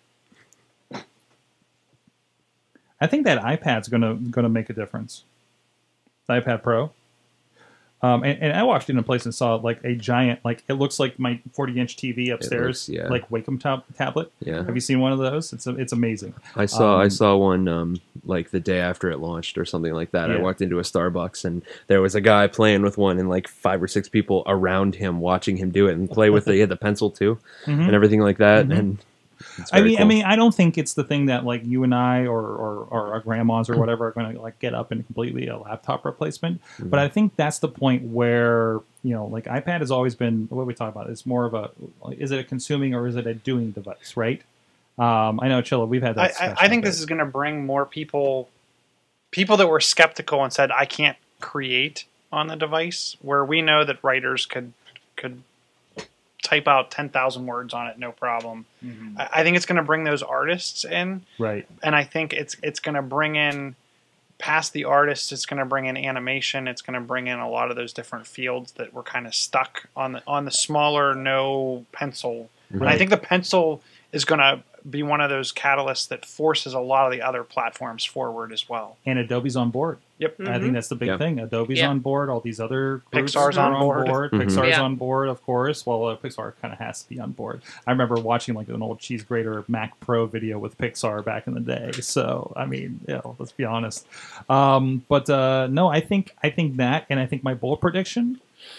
I think that iPad's gonna gonna make a difference. The iPad Pro. Um, and, and I walked in a place and saw like a giant, like it looks like my forty inch T V upstairs, looks- yeah. like Wacom tab- tablet. Yeah, Have you seen one of those? It's a, it's amazing. I saw I Um, saw one um, like the day after it launched or something like that. I Yeah. walked into a Starbucks and there was a guy playing with one and like five or six people around him watching him do it and play with the he had the pencil too Mhm. and everything like that. Mhm. And it's I very mean, I cool. mean, I don't think it's the thing that like you and I or or, or our grandmas or whatever are going to like get up and completely a laptop replacement. Mm-hmm. But I think that's the point where you know, like iPad has always been what we talk about. It's more of a is it a consuming or is it a doing device, right? Um, I know, Chilla, we've had that. I, discussion I, I think a this bit. is going to bring more people, people that were skeptical and said, I can't create on the device, where we know that writers could could type out ten thousand words on it, no problem. Mhm. I, I think it's going to bring those artists in, right. and I think it's it's going to bring in, past the artists, it's going to bring in animation, it's going to bring in a lot of those different fields that were kind of stuck on the on the smaller, no pencil. And I think the pencil is going to be one of those catalysts that forces a lot of the other platforms forward as well. And Adobe's on board. Yep. I think that's the big Yeah. thing. Adobe's Yeah. on board. All these other groups Pixar's are on board. Mhm. Pixar's Yeah. on board, of course. Well, uh, Pixar kind of has to be on board. I remember watching like an old cheese grater Mac Pro video with Pixar back in the day. So, I mean, you know, let's be honest. Um, but uh, no, I think I think that, and I think my bold prediction.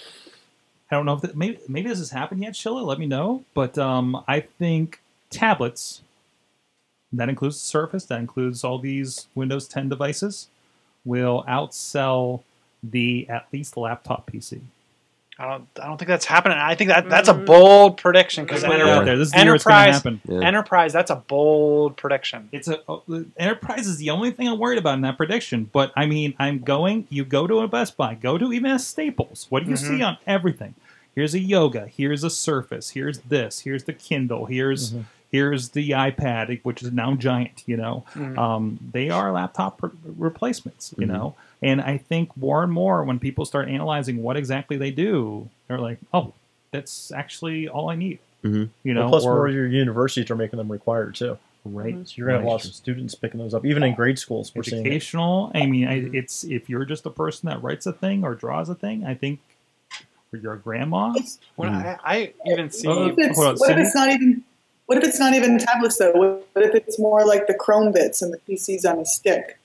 I don't know if that, maybe maybe this has happened yet, Chilla. Let me know. But um, I think tablets. That includes the Surface. That includes all these Windows ten devices. Will outsell the at least laptop P C. I don't I don't think that's happening. I think that that's a bold prediction because Put it out there. This is the year it's going to enterprise happen. Yeah. enterprise that's a bold prediction. It's a oh, the enterprise is the only thing I'm worried about in that prediction. But I mean, I'm going. You go to a Best Buy, go to even a Staples. What do you see on everything? Here's a Yoga. Here's a Surface. Here's this. Here's the Kindle. Here's here's the iPad, which is now giant. You know, um, they are laptop re- replacements. You Mhm. know, and I think more and more when people start analyzing what exactly they do, they're like, oh, that's actually all I need. Mhm. You know, Well, plus, or more of your universities are making them required too. right. So you're going to have Right. lots of students picking those up, even in grade schools. We're seeing it. Educational. I mean, I, it's if you're just a person that writes a thing or draws a thing, I think, or you're a grandma. When I, I even see Oh, What if it's, Hold on, what if Cindy? it's not even? What if it's not even tablets though? What if it's more like the Chrome bits and the P Cs on a stick?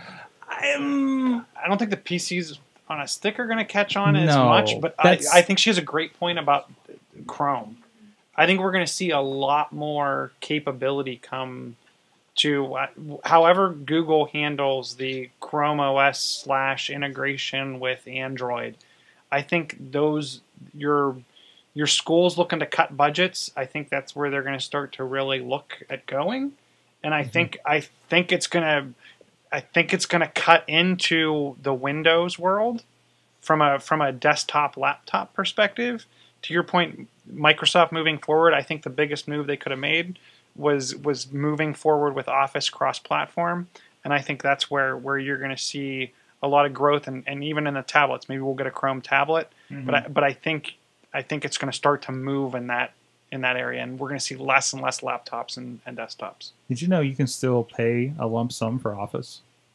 I'm, I don't think the P Cs on a stick are going to catch on as No, much, but I, that's- I think she has a great point about Chrome. I think we're going to see a lot more capability come to uh, however Google handles the Chrome O S slash integration with Android. I think those your your schools looking to cut budgets. I think that's where they're going to start to really look at going, and I think I think it's going to. I think it's going to cut into the Windows world from a from a desktop laptop perspective. To your point, Microsoft moving forward, I think the biggest move they could have made was was moving forward with Office cross-platform, and I think that's where where you're going to see a lot of growth, and, and even in the tablets. Maybe we'll get a Chrome tablet, but I, but I think I think it's going to start to move in that in that area, and we're going to see less and less laptops and, and desktops. Did you know you can still pay a lump sum for Office?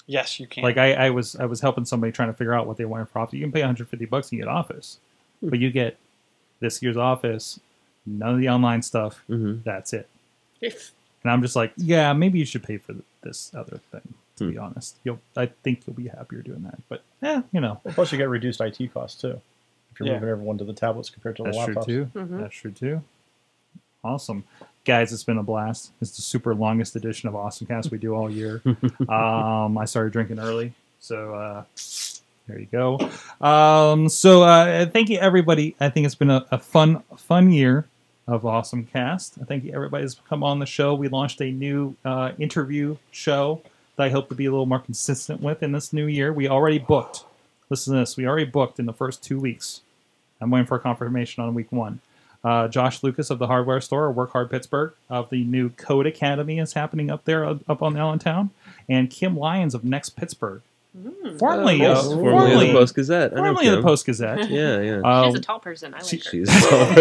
Yes, you can. Like I, I was I was helping somebody trying to figure out what they wanted for Office. You can pay one hundred fifty bucks and you get Office, but you get this year's Office, none of the online stuff. Mhm. That's it. If And I'm just like, yeah, maybe you should pay for th- this other thing. To Hmm. be honest, you'll I think you'll be happier doing that. But yeah, you know, Well, plus you get reduced I T costs too if you're Yeah. moving everyone to the tablets compared to the that's true laptops. too. Mhm. That's true too. Awesome. Guys, it's been a blast. It's the super longest edition of AwesomeCast we do all year. um, I started drinking early, so uh, there you go. Um, so uh, thank you, everybody. I think it's been a, a fun, fun year of AwesomeCast. I thank you, everybody who's come on the show. We launched a new uh, interview show that I hope to be a little more consistent with in this new year. We already booked. Listen to this. We already booked in the first two weeks. I'm waiting for confirmation on week one. Uh, Josh Lucas of the Hardware Store, or Work Hard Pittsburgh, of the new Code Academy is happening up there, uh, up on Allentown, and Kim Lyons of Next Pittsburgh, formerly, Oh, uh, formerly formerly, of the Post Gazette. I know formerly of the Kim. Post Gazette. Yeah, yeah. Uh, she's a tall person, I like she- her. She's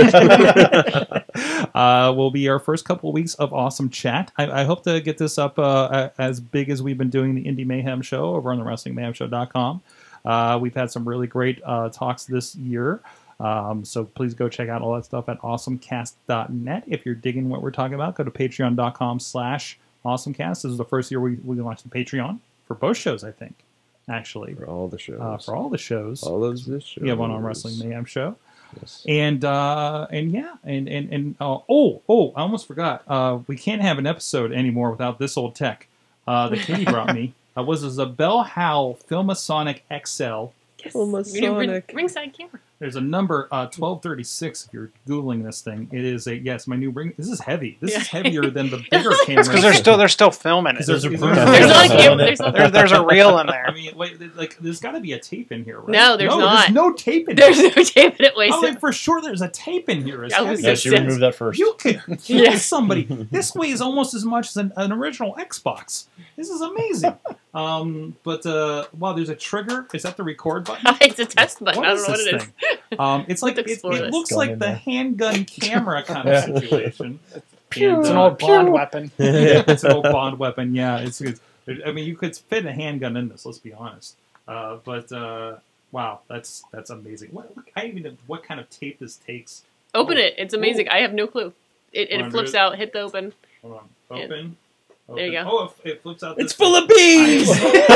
a uh, will be our first couple of weeks of awesome chat. I, I hope to get this up uh, as big as we've been doing the Indie Mayhem show over on the wrestling mayhem show dot com. Uh, we've had some really great uh, talks this year. Um, so please go check out all that stuff at awesomecast dot net. If you're digging what we're talking about, go to patreon dot com slash awesomecast. This is the first year we, we launched the Patreon for both shows, I think, actually. for all the shows. Uh, for all the shows. all of this shows. We have one on Wrestling Mayhem Show. Yes. And uh, and yeah, and and and uh, oh oh, I almost forgot. Uh, we can't have an episode anymore without this old tech uh, that Katie brought me. Uh, was a Bell Howell Filmasonic X L. Yes. Almost We need ring- Sonic. ringside camera. There's a number uh, twelve thirty-six. If you're googling this thing, it is a yes. My new ring. This is heavy. This is Yeah. heavier than the bigger camera. because they're still they're still filming it. There's There's a a Bruno. There's not a camera. There's not. There, there's a reel in there. I mean, wait, like there's got to be a tape in here, right? No, there's no, not. There's no tape in There's here. no tape in it. Wait, Oh, like, for sure, there's a tape in here. It's I was heavy. gonna Yes, you say- remove that first. You could kill Yeah. somebody. This weighs almost as much as an, an original Xbox. This is amazing. um, but uh, wow, there's a trigger. Is that the record button? it's a test button. What I is don't know what this it is. thing? Um, it's like Let's it, explore it this. looks Gun like in the there. handgun camera kind of situation. It's an uh, old Bond weapon. yeah, it's an old Bond weapon. Yeah, it's, it's. I mean, you could fit a handgun in this. Let's be honest. Uh, but uh, wow, that's that's amazing. What, look, I even know what kind of tape this takes. Open it. It's amazing. I have no clue. It, Wanna it do flips it? out. Hit the open. Hold on. Open. Yeah. Open. There you go. Oh, it, it flips out. It's this full way. of bees.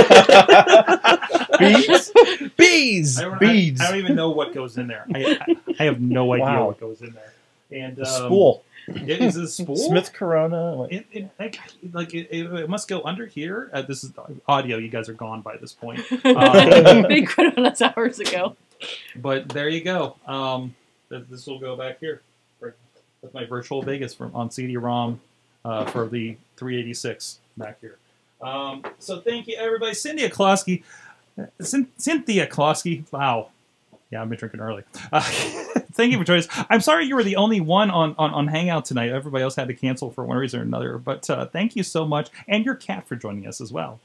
Beads? Bees. I don't, Beads. I, I don't even know what goes in there. I, I, I have no idea Wow. what goes in there. And um, A spool. It is a spool. Smith Corona. Like, It, it, like, like it, it, it must go under here. Uh, this is audio. You guys are gone by this point. Um, We quit on us hours ago. but there you go. Um, th- this will go back here. That's my virtual Vegas from on C D ROM uh, for the three eighty-six back here. Um, so thank you, everybody. Cynthia Klosky. Uh, Cyn- Cynthia Klosky. Wow. Yeah, I've been drinking early. Uh, thank you for joining us. I'm sorry you were the only one on, on, on Hangout tonight. Everybody else had to cancel for one reason or another. But uh, thank you so much. And your cat for joining us as well.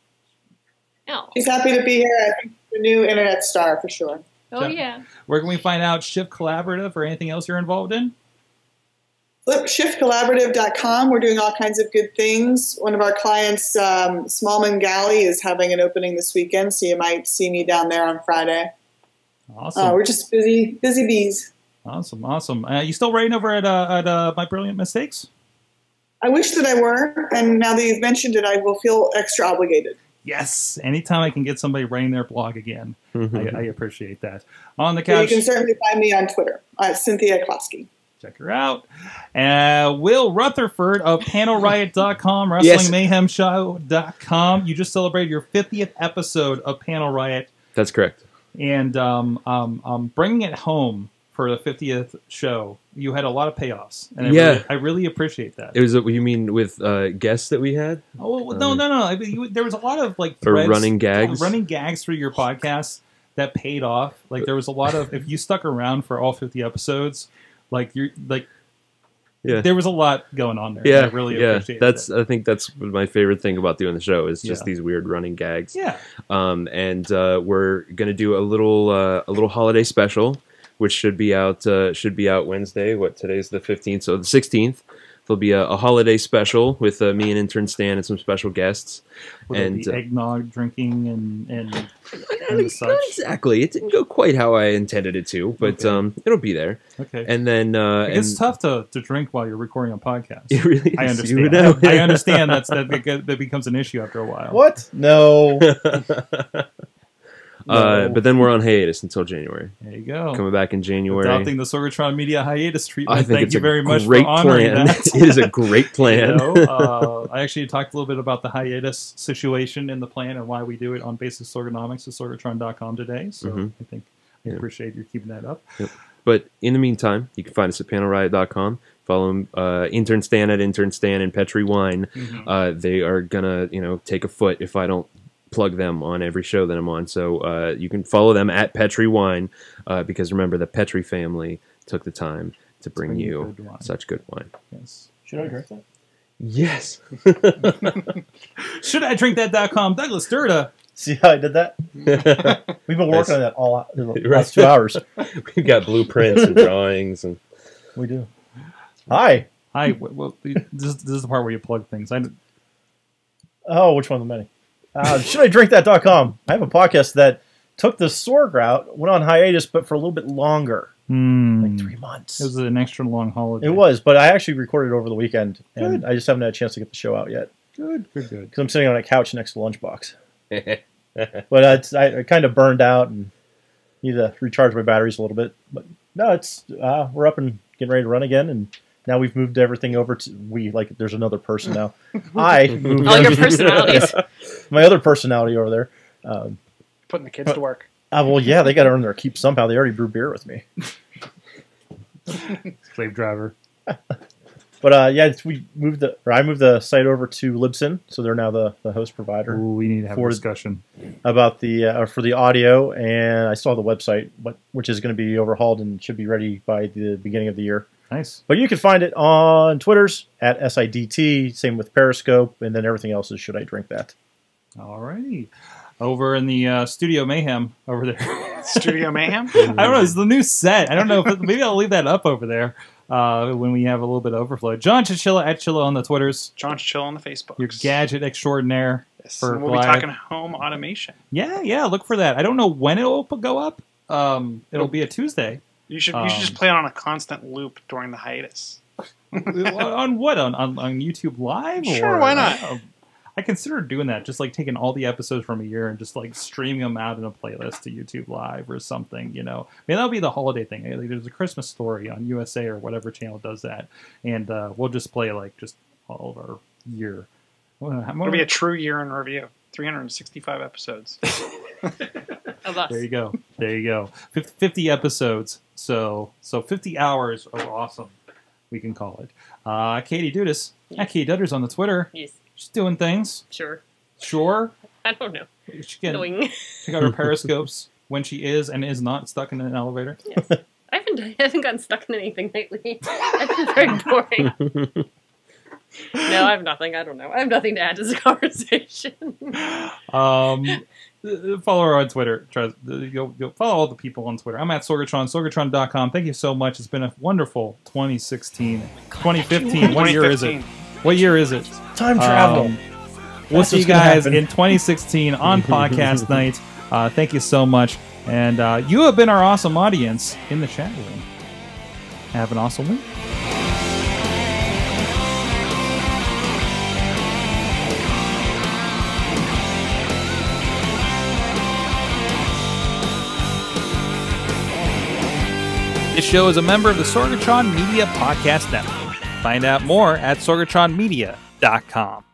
Oh, She's happy to be here. I think the new internet star for sure. oh yeah. Where can we find out Shift Collaborative or anything else you're involved in? Look, shift collaborative dot com. We're doing all kinds of good things. One of our clients, um, Smallman Galley, is having an opening this weekend, so you might see me down there on Friday. Awesome. Uh, we're just busy, busy bees. Awesome, awesome. Uh, you still writing over at uh, at uh, My Brilliant Mistakes? I wish that I were, and now that you've mentioned it, I will feel extra obligated. Yes. Anytime I can get somebody writing their blog again, I, I appreciate that. On the So you couch, can certainly find me on Twitter at Cynthia Klosky. check her out. Uh, Will Rutherford of panel riot dot com, Yes. wrestling mayhem show dot com. You just celebrated your fiftieth episode of Panel Riot, That's correct. and um, um, um, bringing it home for the fiftieth show. You had a lot of payoffs, and I, Yeah. really, I really appreciate that. It was. A, you mean with uh, guests that we had? Oh well, no, no, no! I mean, you, there was a lot of like Or threads, running gags? running gags through your podcast that paid off. Like there was a lot of if you stuck around for all fifty episodes, like you're like Yeah. there was a lot going on there. Yeah, I really yeah. appreciate That's. that. I think that's my favorite thing about doing the show is just Yeah. these weird running gags. Yeah, Um, and uh, we're gonna do a little uh, a little holiday special, which should be out uh, should be out Wednesday. What today's the fifteenth, so the sixteenth. there'll be a, a holiday special with uh, me and intern Stan and some special guests. Will and there be uh, eggnog drinking and and, not, and not such? exactly. It didn't go quite how I intended it to, but Okay. um, it'll be there. Okay. And then uh, It's and, tough to, to drink while you're recording a podcast. It really I is. understand. You know? I understand that's, that, beca- that becomes an issue after a while. What? No. Uh, but then we're on hiatus until January. There you go. Coming back in January. Adopting the Sorgatron Media hiatus treatment. I think Thank it's you a very much for great honoring plan. that. It is a great plan. You know, uh, I actually talked a little bit about the hiatus situation in the plan and why we do it on Basic Sorgonomics at sorgatron dot com today. So Mhm. I think I Yeah. appreciate you keeping that up. Yep. But in the meantime, you can find us at panel riot dot com. Follow them, uh, intern Stan at intern Stan and Petri Wine. Mhm. Uh, they are gonna, you know, take a foot if I don't plug them on every show that I'm on. So uh, you can follow them at Petri Wine uh, because remember the Petri family took the time to bring bring you you good wine. such good wine. Yes. Should I drink that? Yes. Should I drink that dot com? Douglas Durda. See how I did that? We've been working on that all the last two hours. We've got blueprints and drawings and We do. Hi. Hi. w- Well, this, this is the part where you plug things. I, Oh, which one of the many? Uh, should I drink that dot com? I have a podcast that took the Sorg route, went on hiatus, but for a little bit longer, hmm. like three months. It was an extra long holiday. It was, but I actually recorded it over the weekend, and Good. I just haven't had a chance to get the show out yet Good, good, good. because I'm sitting on a couch next to Lunchbox. But uh, it's, I, I kind of burned out and need to recharge my batteries a little bit. But no, it's uh, we're up and getting ready to run again, and now we've moved everything over to we like. There's another person now. I moved All your everything- personalities. my other personality over there. Um, Putting the kids to work. uh, well, yeah, they got to earn their keep somehow. They already brew beer with me. Slave driver. But uh, yeah, it's, we moved the or I moved the site over to Libsyn, so they're now the, the host provider Ooh, we need to have a For- discussion. about the uh, for the audio, and I still have the website, but which is going to be overhauled and should be ready by the beginning of the year. Nice. But you can find it on Twitter's at S I D T, same with Periscope, and then everything else is Should I Drink That? Alrighty. Over in the uh, Studio Mayhem over there. Studio Mayhem? I don't know. It's the new set. I don't know. if it, Maybe I'll leave that up over there uh, when we have a little bit of overflow. John Chilla at Chilla on the Twitters. John's chill on the Facebook. Your gadget extraordinaire. Yes, for and we'll be live. talking home automation. Yeah, yeah. Look for that. I don't know when it will go up. Um, it'll be a Tuesday. You should you Um, should just play it on a constant loop during the hiatus. on what? On, on on YouTube Live? Sure, or, why not? uh, I considered doing that, just like taking all the episodes from a year and just like streaming them out in a playlist to YouTube Live or something. You know, I mean that'll be the holiday thing. Like, there's a Christmas Story on U S A or whatever channel does that, and uh, we'll just play like just all of our year. Well, how It'll be a true year in review. three hundred sixty-five episodes. Of us. There you go. There you go. Fif- fifty episodes. So so fifty hours of awesome. We can call it. Uh, Katie Dudders. At Katie Dudders on the Twitter. Yes, She's doing things. sure. Sure. I don't know. She can Going. check out her periscopes when she is and is not stuck in an elevator. Yes. I haven't I haven't gotten stuck in anything lately. I've been very boring. No, I have nothing. I don't know. I have nothing to add to this conversation. Um, follow her on Twitter. Try, you'll, you'll follow all the people on Twitter. I'm at Sorgatron, sorgatron dot com. Thank you so much. It's been a wonderful twenty sixteen. twenty fifteen. What year is it? What year is it? Time travel. Um, we'll That's see you what's gonna guys happen. in twenty sixteen on podcast night. Uh, thank you so much. And uh, you have been our awesome audience in the chat room. Have an awesome week. This show is a member of the Sorgatron Media Podcast Network. Find out more at sorgatron media dot com.